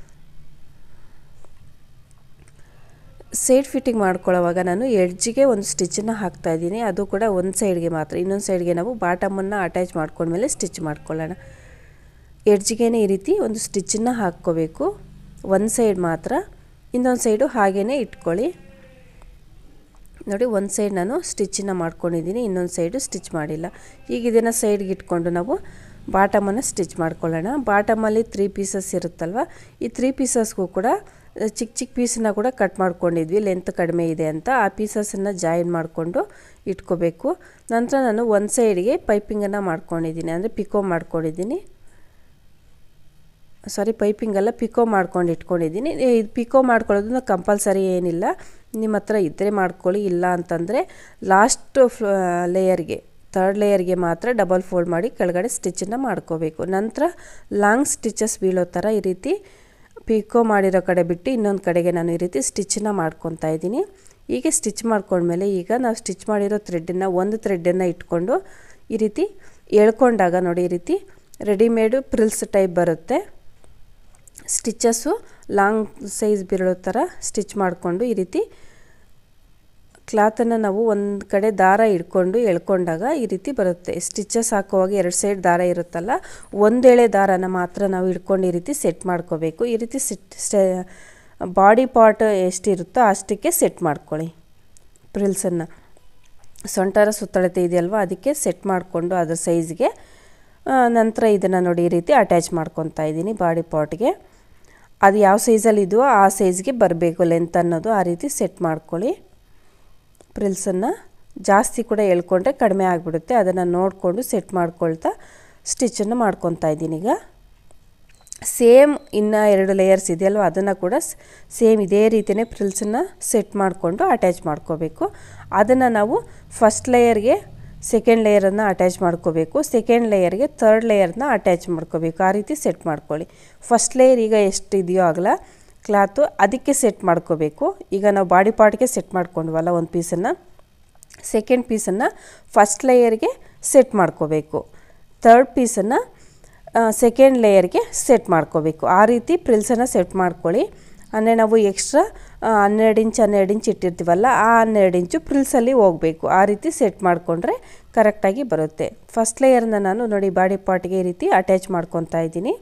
ಸೈಡ್ ಫಿಟ್ಟಿಂಗ್ ಮಾಡ್ಕೊಳ್ಳೋವಾಗ ನಾನು ಎಡ್ಜಿಗೆ ಒಂದು ಸ್ಟಿಚ್ಚನ್ನು ಹಾಕ್ತಾಯಿದ್ದೀನಿ. ಅದು ಕೂಡ ಒಂದು ಸೈಡ್ಗೆ ಮಾತ್ರ. ಇನ್ನೊಂದು ಸೈಡ್ಗೆ ನಾವು ಬಾಟಮನ್ನು ಅಟ್ಯಾಚ್ ಮಾಡ್ಕೊಂಡ್ಮೇಲೆ ಸ್ಟಿಚ್ ಮಾಡ್ಕೊಳ್ಳೋಣ. ಎಡ್ಜಿಗೆ ಈ ರೀತಿ ಒಂದು ಸ್ಟಿಚ್ಚನ್ನು ಹಾಕ್ಕೋಬೇಕು ಒಂದು ಸೈಡ್ ಮಾತ್ರ. ಇನ್ನೊಂದು ಸೈಡು ಹಾಗೇ ಇಟ್ಕೊಳ್ಳಿ. ನೋಡಿ ಒಂದು ಸೈಡ್ ನಾನು ಸ್ಟಿಚ್ಚನ್ನು ಮಾಡ್ಕೊಂಡಿದ್ದೀನಿ, ಇನ್ನೊಂದು ಸೈಡು ಸ್ಟಿಚ್ ಮಾಡಿಲ್ಲ. ಈಗ ಇದನ್ನು ಸೈಡ್ಗೆ ಇಟ್ಕೊಂಡು ನಾವು ಬಾಟಮನ್ನು ಸ್ಟಿಚ್ ಮಾಡ್ಕೊಳ್ಳೋಣ. ಬಾಟಮಲ್ಲಿ ತ್ರೀ ಪೀಸಸ್ ಇರುತ್ತಲ್ವ, ಈ ತ್ರೀ ಪೀಸಸ್ಗೂ ಕೂಡ ಚಿಕ್ಕ ಚಿಕ್ಕ ಪೀಸನ್ನ ಕೂಡ ಕಟ್ ಮಾಡ್ಕೊಂಡಿದ್ವಿ ಲೆಂತ್ ಕಡಿಮೆ ಇದೆ ಅಂತ. ಆ ಪೀಸಸನ್ನು ಜಾಯಿನ್ ಮಾಡಿಕೊಂಡು ಇಟ್ಕೋಬೇಕು. ನಂತರ ನಾನು ಒಂದು ಸೈಡ್ಗೆ ಪೈಪಿಂಗನ್ನು ಮಾಡ್ಕೊಂಡಿದ್ದೀನಿ, ಅಂದರೆ ಪಿಕೋ ಮಾಡ್ಕೊಂಡಿದ್ದೀನಿ. ಸಾರಿ ಪೈಪಿಂಗೆಲ್ಲ ಪಿಕೋ ಮಾಡ್ಕೊಂಡು ಇಟ್ಕೊಂಡಿದ್ದೀನಿ. ಇದು ಪಿಕೋ ಮಾಡ್ಕೊಳ್ಳೋದನ್ನ ಕಂಪಲ್ಸರಿ ಏನಿಲ್ಲ, ನಿಮ್ಮ ಹತ್ರ ಇದ್ದರೆ ಮಾಡ್ಕೊಳ್ಳಿ. ಇಲ್ಲ ಅಂತಂದರೆ ಲಾಸ್ಟ್ ಲೇಯರ್ಗೆ ಥರ್ಡ್ ಲೇಯರ್ಗೆ ಮಾತ್ರ ಡಬಲ್ ಫೋಲ್ಡ್ ಮಾಡಿ ಕೆಳಗಡೆ ಸ್ಟಿಚ್ಚನ್ನು ಮಾಡ್ಕೋಬೇಕು. ನಂತರ ಲಾಂಗ್ ಸ್ಟಿಚಸ್ ಬೀಳೋ ಥರ ಈ ರೀತಿ ಪಿಕೋ ಮಾಡಿರೋ ಕಡೆ ಬಿಟ್ಟು ಇನ್ನೊಂದು ಕಡೆಗೆ ನಾನು ಈ ರೀತಿ ಸ್ಟಿಚ್ಚನ್ನು ಮಾಡ್ಕೊತಾ ಇದ್ದೀನಿ. ಹೀಗೆ ಸ್ಟಿಚ್ ಮಾಡ್ಕೊಂಡ್ಮೇಲೆ ಈಗ ನಾವು ಸ್ಟಿಚ್ ಮಾಡಿರೋ ಥ್ರೆಡ್ಡನ್ನು ಒಂದು ಥ್ರೆಡ್ಡನ್ನು ಇಟ್ಕೊಂಡು ಈ ರೀತಿ ಎಳ್ಕೊಂಡಾಗ ನೋಡಿ ಈ ರೀತಿ ರೆಡಿಮೇಡು ಪ್ರಿಲ್ಸ್ ಟೈಪ್ ಬರುತ್ತೆ. ಸ್ಟಿಚಸ್ಸು ಲಾಂಗ್ ಸೈಜ್ ಬೀಳೋ ಥರ ಸ್ಟಿಚ್ ಮಾಡಿಕೊಂಡು ಈ ರೀತಿ ಕ್ಲಾತನ್ನು ನಾವು ಒಂದು ಕಡೆ ದಾರ ಇಟ್ಕೊಂಡು ಎಳ್ಕೊಂಡಾಗ ಈ ರೀತಿ ಬರುತ್ತೆ. ಸ್ಟಿಚಸ್ ಹಾಕುವಾಗ ಎರಡು ಸೈಡ್ ದಾರ ಇರುತ್ತಲ್ಲ, ಒಂದೇಳೆ ದಾರನ ಮಾತ್ರ ನಾವು ಇಟ್ಕೊಂಡು ಈ ರೀತಿ ಸೆಟ್ ಮಾಡ್ಕೋಬೇಕು. ಈ ರೀತಿ ಸೆಟ್ ಬಾಡಿ ಪಾರ್ಟ್ ಎಷ್ಟಿರುತ್ತೋ ಅಷ್ಟಕ್ಕೆ ಸೆಟ್ ಮಾಡ್ಕೊಳ್ಳಿ. ಪ್ರಿಲ್ಸನ್ನು ಸೊಂಟರ ಸುತ್ತಳತೆ ಇದೆಯಲ್ವ ಅದಕ್ಕೆ ಸೆಟ್ ಮಾಡಿಕೊಂಡು ಅದರ ಸೈಜ್ಗೆ ನಂತರ ಇದನ್ನು ನೋಡಿ ಈ ರೀತಿ ಅಟ್ಯಾಚ್ ಮಾಡ್ಕೊತಾ ಇದ್ದೀನಿ ಬಾಡಿ ಪಾರ್ಟ್ಗೆ. ಅದು ಯಾವ ಸೈಜಲ್ಲಿ ಇದೆಯೋ ಆ ಸೈಜ್ಗೆ ಬರಬೇಕು ಲೆಂತ್ ಅನ್ನೋದು, ಆ ರೀತಿ ಸೆಟ್ ಮಾಡ್ಕೊಳ್ಳಿ. ಪ್ರಿಲ್ಸನ್ನು ಜಾಸ್ತಿ ಕೂಡ ಎಳ್ಕೊಂಡ್ರೆ ಕಡಿಮೆ ಆಗಿಬಿಡುತ್ತೆ, ಅದನ್ನು ನೋಡಿಕೊಂಡು ಸೆಟ್ ಮಾಡ್ಕೊಳ್ತಾ ಸ್ಟಿಚ್ಚನ್ನು ಮಾಡ್ಕೊತಾ ಇದ್ದೀನಿ. ಈಗ ಸೇಮ್ ಇನ್ನು ಎರಡು ಲೇಯರ್ಸ್ ಇದೆಯಲ್ವ ಅದನ್ನು ಕೂಡ ಸೇಮ್ ಇದೇ ರೀತಿಯೇ ಪ್ರಿಲ್ಸನ್ನು ಸೆಟ್ ಮಾಡಿಕೊಂಡು ಅಟ್ಯಾಚ್ ಮಾಡ್ಕೋಬೇಕು. ಅದನ್ನು ನಾವು ಫಸ್ಟ್ ಲೇಯರ್ಗೆ ಸೆಕೆಂಡ್ ಲೇಯರನ್ನು ಅಟ್ಯಾಚ್ ಮಾಡ್ಕೋಬೇಕು, ಸೆಕೆಂಡ್ ಲೇಯರ್ಗೆ ಥರ್ಡ್ ಲೇಯರ್ನ ಅಟ್ಯಾಚ್ ಮಾಡ್ಕೋಬೇಕು. ಆ ರೀತಿ ಸೆಟ್ ಮಾಡ್ಕೊಳ್ಳಿ. ಫಸ್ಟ್ ಲೇಯರ್ ಈಗ ಎಷ್ಟು ಇದೆಯೋ ಆಗಲ್ಲ ಕ್ಲಾತು ಅದಕ್ಕೆ ಸೆಟ್ ಮಾಡ್ಕೋಬೇಕು. ಈಗ ನಾವು ಬಾಡಿ ಪಾರ್ಟ್ಗೆ ಸೆಟ್ ಮಾಡ್ಕೊಂಡ್ವಲ್ಲ ಒಂದು ಪೀಸನ್ನು, ಸೆಕೆಂಡ್ ಪೀಸನ್ನು ಫಸ್ಟ್ ಲೇಯರ್ಗೆ ಸೆಟ್ ಮಾಡ್ಕೋಬೇಕು, ಥರ್ಡ್ ಪೀಸನ್ನು ಸೆಕೆಂಡ್ ಲೇಯರ್ಗೆ ಸೆಟ್ ಮಾಡ್ಕೋಬೇಕು. ಆ ರೀತಿ ಪ್ರಿಲ್ಸನ್ನು ಸೆಟ್ ಮಾಡ್ಕೊಳ್ಳಿ. ಅಂದರೆ ನಾವು ಎಕ್ಸ್ಟ್ರಾ ಹನ್ನೆರಡು ಇಂಚ್ ಹನ್ನೆರಡು ಇಂಚ್ ಇಟ್ಟಿರ್ತೀವಲ್ಲ ಆ ಹನ್ನೆರಡು ಇಂಚು ಪ್ರಿಲ್ಸಲ್ಲಿ ಹೋಗಬೇಕು. ಆ ರೀತಿ ಸೆಟ್ ಮಾಡಿಕೊಂಡ್ರೆ ಕರೆಕ್ಟಾಗಿ ಬರುತ್ತೆ. ಫಸ್ಟ್ ಲೇಯರ್ನ ನಾನು ನೋಡಿ ಬಾಡಿ ಪಾರ್ಟ್ಗೆ ಈ ರೀತಿ ಅಟ್ಯಾಚ್ ಮಾಡ್ಕೊತಾ ಇದ್ದೀನಿ.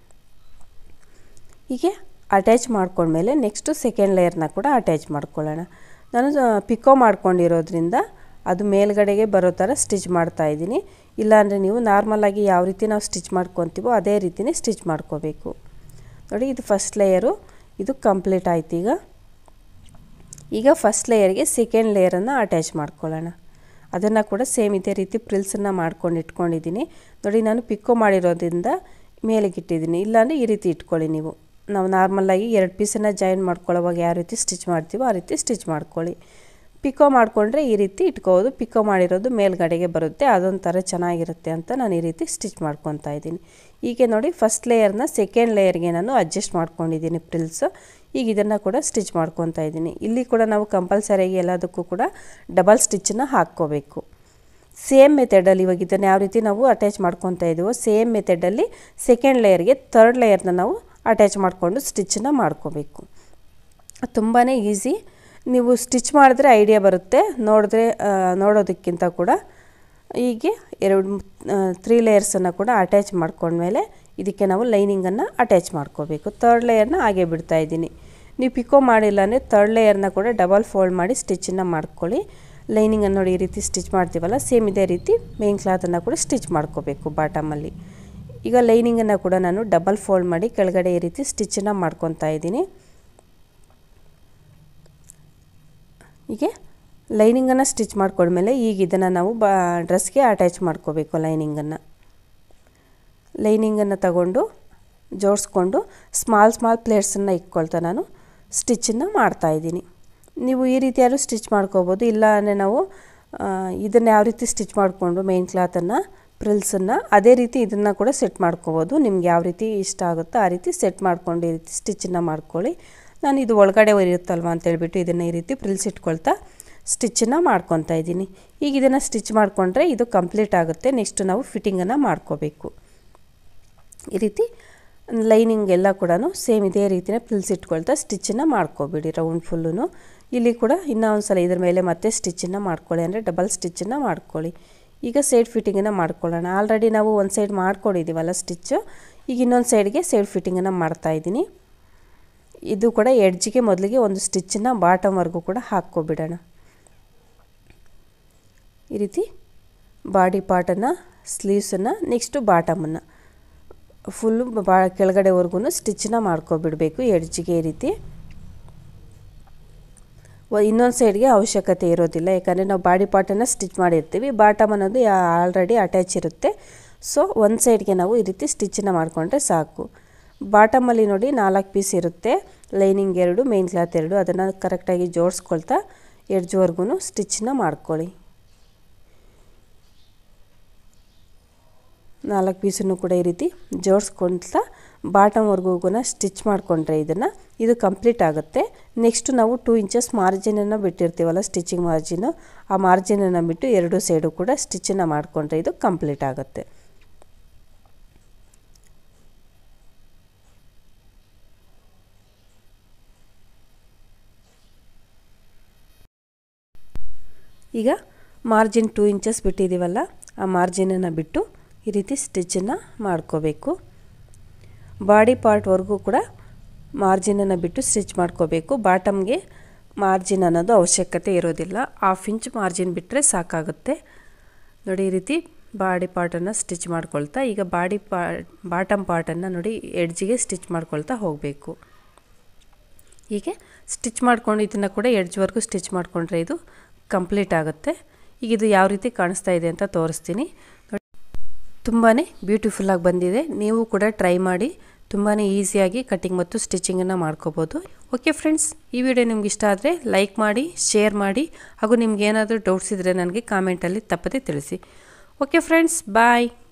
ಹೀಗೆ ಅಟ್ಯಾಚ್ ಮಾಡ್ಕೊಂಡ್ಮೇಲೆ ನೆಕ್ಸ್ಟು ಸೆಕೆಂಡ್ ಲೇಯರ್ನ ಕೂಡ ಅಟ್ಯಾಚ್ ಮಾಡ್ಕೊಳ್ಳೋಣ. ನಾನು ಪಿಕೋ ಮಾಡ್ಕೊಂಡಿರೋದ್ರಿಂದ ಅದು ಮೇಲ್ಗಡೆಗೆ ಬರೋ ಥರ ಸ್ಟಿಚ್ ಮಾಡ್ತಾ ಇದ್ದೀನಿ. ಇಲ್ಲಾಂದರೆ ನೀವು ನಾರ್ಮಲಾಗಿ ಯಾವ ರೀತಿ ನಾವು ಸ್ಟಿಚ್ ಮಾಡ್ಕೊತೀವೋ ಅದೇ ರೀತಿಯೇ ಸ್ಟಿಚ್ ಮಾಡ್ಕೋಬೇಕು. ನೋಡಿ ಇದು ಫಸ್ಟ್ ಲೇಯರು, ಇದು ಕಂಪ್ಲೀಟ್ ಆಯ್ತು. ಈಗ ಈಗ ಫಸ್ಟ್ ಲೇಯರ್ಗೆ ಸೆಕೆಂಡ್ ಲೇಯರನ್ನು ಅಟ್ಯಾಚ್ ಮಾಡ್ಕೊಳ್ಳೋಣ. ಅದನ್ನು ಕೂಡ ಸೇಮ್ ಇದೇ ರೀತಿ ಪ್ರಿಲ್ಸನ್ನು ಮಾಡ್ಕೊಂಡು ಇಟ್ಕೊಂಡಿದ್ದೀನಿ. ನೋಡಿ ನಾನು ಪಿಕ್ಕೋ ಮಾಡಿರೋದ್ರಿಂದ ಮೇಲೆಗೆ ಇಟ್ಟಿದ್ದೀನಿ, ಇಲ್ಲಾಂದರೆ ಈ ರೀತಿ ಇಟ್ಕೊಳ್ಳಿ. ನೀವು ನಾವು ನಾರ್ಮಲಾಗಿ ಎರಡು ಪೀಸನ್ನು ಜಾಯಿನ್ ಮಾಡ್ಕೊಳ್ಳೋವಾಗ ಯಾವ ರೀತಿ ಸ್ಟಿಚ್ ಮಾಡ್ತೀವೋ ಆ ರೀತಿ ಸ್ಟಿಚ್ ಮಾಡ್ಕೊಳ್ಳಿ. ಪಿಕೋ ಮಾಡಿಕೊಂಡ್ರೆ ಈ ರೀತಿ ಇಟ್ಕೋಬೋದು, ಪಿಕೋ ಮಾಡಿರೋದು ಮೇಲ್ಗಡೆಗೆ ಬರುತ್ತೆ, ಅದೊಂಥರ ಚೆನ್ನಾಗಿರುತ್ತೆ ಅಂತ ನಾನು ಈ ರೀತಿ ಸ್ಟಿಚ್ ಮಾಡ್ಕೊತಾ ಇದ್ದೀನಿ. ಹೀಗೆ ನೋಡಿ ಫಸ್ಟ್ ಲೇಯರ್ನ ಸೆಕೆಂಡ್ ಲೇಯರ್ಗೆ ನಾನು ಅಡ್ಜಸ್ಟ್ ಮಾಡ್ಕೊಂಡಿದ್ದೀನಿ ಪ್ರಿಲ್ಸು. ಈಗ ಇದನ್ನು ಕೂಡ ಸ್ಟಿಚ್ ಮಾಡ್ಕೊತಾ ಇದ್ದೀನಿ. ಇಲ್ಲಿ ಕೂಡ ನಾವು ಕಂಪಲ್ಸರಿಯಾಗಿ ಎಲ್ಲದಕ್ಕೂ ಕೂಡ ಡಬಲ್ ಸ್ಟಿಚ್ಚನ್ನು ಹಾಕ್ಕೋಬೇಕು. ಸೇಮ್ ಮೆಥಡಲ್ಲಿ ಇವಾಗ ಇದನ್ನು ಯಾವ ರೀತಿ ನಾವು ಅಟ್ಯಾಚ್ ಮಾಡ್ಕೊತಾ ಇದ್ದೀವೋ ಸೇಮ್ ಮೆಥಡಲ್ಲಿ ಸೆಕೆಂಡ್ ಲೇಯರ್ಗೆ ಥರ್ಡ್ ಲೇಯರ್ನ ನಾವು ಅಟ್ಯಾಚ್ ಮಾಡಿಕೊಂಡು ಸ್ಟಿಚ್ಚನ್ನು ಮಾಡ್ಕೋಬೇಕು. ತುಂಬಾ ಈಸಿ. ನೀವು ಸ್ಟಿಚ್ ಮಾಡಿದ್ರೆ ಐಡಿಯಾ ಬರುತ್ತೆ, ನೋಡಿದ್ರೆ ನೋಡೋದಕ್ಕಿಂತ ಕೂಡ. ಹೀಗೆ ಎರಡು ತ್ರೀ ಲೇಯರ್ಸನ್ನು ಕೂಡ ಅಟ್ಯಾಚ್ ಮಾಡ್ಕೊಂಡ್ಮೇಲೆ ಇದಕ್ಕೆ ನಾವು ಲೈನಿಂಗನ್ನು ಅಟ್ಯಾಚ್ ಮಾಡ್ಕೋಬೇಕು. ಥರ್ಡ್ ಲೇಯರ್ನ ಹಾಗೆ ಬಿಡ್ತಾ ಇದ್ದೀನಿ. ನೀವು ಪಿಕೋ ಮಾಡಿಲ್ಲ ಅಂದರೆ ಥರ್ಡ್ ಲೇಯರ್ನ ಕೂಡ ಡಬಲ್ ಫೋಲ್ಡ್ ಮಾಡಿ ಸ್ಟಿಚ್ಚನ್ನು ಮಾಡ್ಕೊಳ್ಳಿ. ಲೈನಿಂಗನ್ನು ನೋಡಿ ಈ ರೀತಿ ಸ್ಟಿಚ್ ಮಾಡ್ತೀವಲ್ಲ ಸೇಮ್ ಇದೇ ರೀತಿ ಮೇನ್ ಕ್ಲಾತನ್ನು ಕೂಡ ಸ್ಟಿಚ್ ಮಾಡ್ಕೋಬೇಕು ಬಾಟಮಲ್ಲಿ. ಈಗ ಲೈನಿಂಗನ್ನು ಕೂಡ ನಾನು ಡಬಲ್ ಫೋಲ್ಡ್ ಮಾಡಿ ಕೆಳಗಡೆ ಈ ರೀತಿ ಸ್ಟಿಚ್ಚನ್ನು ಮಾಡ್ಕೊತಾ ಇದ್ದೀನಿ. ಹೀಗೆ ಲೈನಿಂಗನ್ನು ಸ್ಟಿಚ್ ಮಾಡ್ಕೊಂಡ್ಮೇಲೆ ಈಗ ಇದನ್ನು ನಾವು ಬಾ ಡ್ರೆಸ್ಗೆ ಅಟ್ಯಾಚ್ ಮಾಡ್ಕೋಬೇಕು. ಲೈನಿಂಗನ್ನು ಲೈನಿಂಗನ್ನು ತಗೊಂಡು ಜೋಡಿಸ್ಕೊಂಡು ಸ್ಮಾಲ್ ಸ್ಮಾಲ್ ಪ್ಲೇಟ್ಸನ್ನು ಇಟ್ಕೊಳ್ತಾ ನಾನು ಸ್ಟಿಚ್ಚನ್ನು ಮಾಡ್ತಾಯಿದ್ದೀನಿ. ನೀವು ಈ ರೀತಿಯಾದ್ರೂ ಸ್ಟಿಚ್ ಮಾಡ್ಕೋಬೋದು, ಇಲ್ಲ ಅಂದರೆ ನಾವು ಇದನ್ನು ಯಾವ ರೀತಿ ಸ್ಟಿಚ್ ಮಾಡಿಕೊಂಡು ಮೇನ್ ಕ್ಲಾತನ್ನು ಪ್ರಿಲ್ಸನ್ನು ಅದೇ ರೀತಿ ಇದನ್ನು ಕೂಡ ಸೆಟ್ ಮಾಡ್ಕೋಬೋದು. ನಿಮ್ಗೆ ಯಾವ ರೀತಿ ಇಷ್ಟ ಆಗುತ್ತೋ ಆ ರೀತಿ ಸೆಟ್ ಮಾಡ್ಕೊಂಡು ಈ ರೀತಿ ಸ್ಟಿಚ್ಚನ್ನು ಮಾಡ್ಕೊಳ್ಳಿ. ನಾನು ಇದು ಒಳಗಡೆ ಇರುತ್ತಲ್ವ ಅಂತೇಳ್ಬಿಟ್ಟು ಇದನ್ನು ಈ ರೀತಿ ಪ್ರಿಲ್ಸ್ ಇಟ್ಕೊಳ್ತಾ ಸ್ಟಿಚ್ಚನ್ನು ಮಾಡ್ಕೊತಾ ಇದ್ದೀನಿ. ಈಗ ಇದನ್ನು ಸ್ಟಿಚ್ ಮಾಡಿಕೊಂಡ್ರೆ ಇದು ಕಂಪ್ಲೀಟ್ ಆಗುತ್ತೆ. ನೆಕ್ಸ್ಟ್ ನಾವು ಫಿಟ್ಟಿಂಗನ್ನು ಮಾಡ್ಕೋಬೇಕು. ಈ ರೀತಿ ಲೈನಿಂಗ್ ಎಲ್ಲ ಕೂಡ ಸೇಮ್ ಇದೇ ರೀತಿಯೇ ಪ್ರಿಲ್ಸ್ ಇಟ್ಕೊಳ್ತಾ ಸ್ಟಿಚ್ಚನ್ನು ಮಾಡ್ಕೊಬಿಡಿ ರೌಂಡ್ ಫುಲ್ಲು. ಇಲ್ಲಿ ಕೂಡ ಇನ್ನೂ ಒಂದು ಸಲ ಇದ್ರ ಮೇಲೆ ಮತ್ತೆ ಸ್ಟಿಚ್ಚನ್ನು ಮಾಡ್ಕೊಳ್ಳಿ, ಅಂದರೆ ಡಬಲ್ ಸ್ಟಿಚ್ಚನ್ನು ಮಾಡ್ಕೊಳ್ಳಿ. ಈಗ ಸೈಡ್ ಫಿಟ್ಟಿಂಗನ್ನು ಮಾಡ್ಕೊಳ್ಳೋಣ. ಆಲ್ರೆಡಿ ನಾವು ಒಂದು ಸೈಡ್ ಮಾಡ್ಕೊಂಡಿದ್ದೀವಲ್ಲ ಸ್ಟಿಚ್ಚು, ಈಗ ಇನ್ನೊಂದು ಸೈಡ್ಗೆ ಸೈಡ್ ಫಿಟ್ಟಿಂಗನ್ನು ಮಾಡ್ತಾಯಿದ್ದೀನಿ. ಇದು ಕೂಡ ಎಡ್ಜಿಗೆ ಮೊದಲಿಗೆ ಒಂದು ಸ್ಟಿಚ್ಚನ್ನು ಬಾಟಮ್ವರೆಗೂ ಕೂಡ ಹಾಕ್ಕೊಬಿಡೋಣ. ಈ ರೀತಿ ಬಾಡಿ ಪಾರ್ಟನ್ನು ಸ್ಲೀವ್ಸನ್ನು ನೆಕ್ಸ್ಟು ಬಾಟಮನ್ನು ಫುಲ್ಲು ಬಾ ಕೆಳಗಡೆವರೆಗೂ ಸ್ಟಿಚ್ಚನ್ನು ಮಾಡ್ಕೊಬಿಡಬೇಕು ಎಡ್ಜಿಗೆ. ಈ ರೀತಿ ಇನ್ನೊಂದು ಸೈಡ್ಗೆ ಅವಶ್ಯಕತೆ ಇರೋದಿಲ್ಲ, ಯಾಕಂದರೆ ನಾವು ಬಾಡಿ ಪಾರ್ಟನ್ನು ಸ್ಟಿಚ್ ಮಾಡಿರ್ತೀವಿ, ಬಾಟಮ್ ಅನ್ನೋದು ಆಲ್ರೆಡಿ ಅಟ್ಯಾಚ್ ಇರುತ್ತೆ. ಸೊ ಒಂದು ಸೈಡ್ಗೆ ನಾವು ಈ ರೀತಿ ಸ್ಟಿಚ್ಚನ್ನು ಮಾಡಿಕೊಂಡ್ರೆ ಸಾಕು. ಬಾಟಮಲ್ಲಿ ನೋಡಿ ನಾಲ್ಕು ಪೀಸ್ ಇರುತ್ತೆ, ಲೈನಿಂಗ್ ಎರಡು ಮೇನ್ ಕ್ಲಾತ್ ಎರಡು, ಅದನ್ನು ಕರೆಕ್ಟಾಗಿ ಜೋಡಿಸ್ಕೊಳ್ತಾ ಎಡ್ಜ್ವರೆಗೂ ಸ್ಟಿಚ್ಚನ್ನು ಮಾಡ್ಕೊಳ್ಳಿ. ನಾಲ್ಕು ಪೀಸನ್ನು ಕೂಡ ಈ ರೀತಿ ಜೋಡಿಸ್ಕೊಳ್ತಾ ಬಾಟಮ್ವರೆಗೂ ಸ್ಟಿಚ್ ಮಾಡಿಕೊಂಡ್ರೆ ಇದನ್ನು ಇದು ಕಂಪ್ಲೀಟ್ ಆಗುತ್ತೆ. ನೆಕ್ಸ್ಟು ನಾವು ಟೂ ಇಂಚಸ್ ಮಾರ್ಜಿನನ್ನು ಬಿಟ್ಟಿರ್ತೀವಲ್ಲ ಸ್ಟಿಚಿಂಗ್ ಮಾರ್ಜಿನು, ಆ ಮಾರ್ಜಿನನ್ನು ಬಿಟ್ಟು ಎರಡು ಸೈಡು ಕೂಡ ಸ್ಟಿಚ್ಚನ್ನು ಮಾಡಿಕೊಂಡ್ರೆ ಇದು ಕಂಪ್ಲೀಟ್ ಆಗುತ್ತೆ. ಈಗ ಮಾರ್ಜಿನ್ ಟೂ ಇಂಚಸ್ ಬಿಟ್ಟಿದ್ದೀವಲ್ಲ ಆ ಮಾರ್ಜಿನನ್ನು ಬಿಟ್ಟು ಈ ರೀತಿ ಸ್ಟಿಚ್ಚನ್ನು ಮಾಡ್ಕೋಬೇಕು. ಬಾಡಿ ಪಾರ್ಟ್ವರೆಗೂ ಕೂಡ ಮಾರ್ಜಿನನ್ನು ಬಿಟ್ಟು ಸ್ಟಿಚ್ ಮಾಡ್ಕೋಬೇಕು. ಬಾಟಮ್ಗೆ ಮಾರ್ಜಿನ್ ಅನ್ನೋದು ಅವಶ್ಯಕತೆ ಇರೋದಿಲ್ಲ, ಹಾಫ್ ಇಂಚ್ ಮಾರ್ಜಿನ್ ಬಿಟ್ಟರೆ ಸಾಕಾಗುತ್ತೆ. ನೋಡಿ ಈ ರೀತಿ ಬಾಡಿ ಪಾರ್ಟನ್ನು ಸ್ಟಿಚ್ ಮಾಡ್ಕೊಳ್ತಾ ಈಗ ಬಾಡಿ ಪಾ ಬಾಟಮ್ ಪಾರ್ಟನ್ನು ನೋಡಿ ಎಡ್ಜಿಗೆ ಸ್ಟಿಚ್ ಮಾಡ್ಕೊಳ್ತಾ ಹೋಗಬೇಕು. ಹೀಗೆ ಸ್ಟಿಚ್ ಮಾಡ್ಕೊಂಡು ಇದನ್ನು ಕೂಡ ಎಡ್ಜ್ವರೆಗೂ ಸ್ಟಿಚ್ ಮಾಡಿಕೊಂಡ್ರೆ ಇದು ಕಂಪ್ಲೀಟ್ ಆಗುತ್ತೆ. ಈಗ ಇದು ಯಾವ ರೀತಿ ಕಾಣಿಸ್ತಾ ಇದೆ ಅಂತ ತೋರಿಸ್ತೀನಿ. ತುಂಬಾ ಬ್ಯೂಟಿಫುಲ್ಲಾಗಿ ಬಂದಿದೆ. ನೀವು ಕೂಡ ಟ್ರೈ ಮಾಡಿ. ತುಂಬಾ ಈಸಿಯಾಗಿ ಕಟ್ಟಿಂಗ್ ಮತ್ತು ಸ್ಟಿಚಿಂಗನ್ನು ಮಾಡ್ಕೋಬೋದು. ಓಕೆ ಫ್ರೆಂಡ್ಸ್, ಈ ವಿಡಿಯೋ ನಿಮ್ಗೆ ಇಷ್ಟ ಆದರೆ ಲೈಕ್ ಮಾಡಿ, ಶೇರ್ ಮಾಡಿ, ಹಾಗೂ ನಿಮ್ಗೆ ಏನಾದರೂ ಡೌಟ್ಸ್ ಇದ್ದರೆ ನನಗೆ ಕಾಮೆಂಟಲ್ಲಿ ತಪ್ಪದೆ ತಿಳಿಸಿ. ಓಕೆ ಫ್ರೆಂಡ್ಸ್, ಬಾಯ್.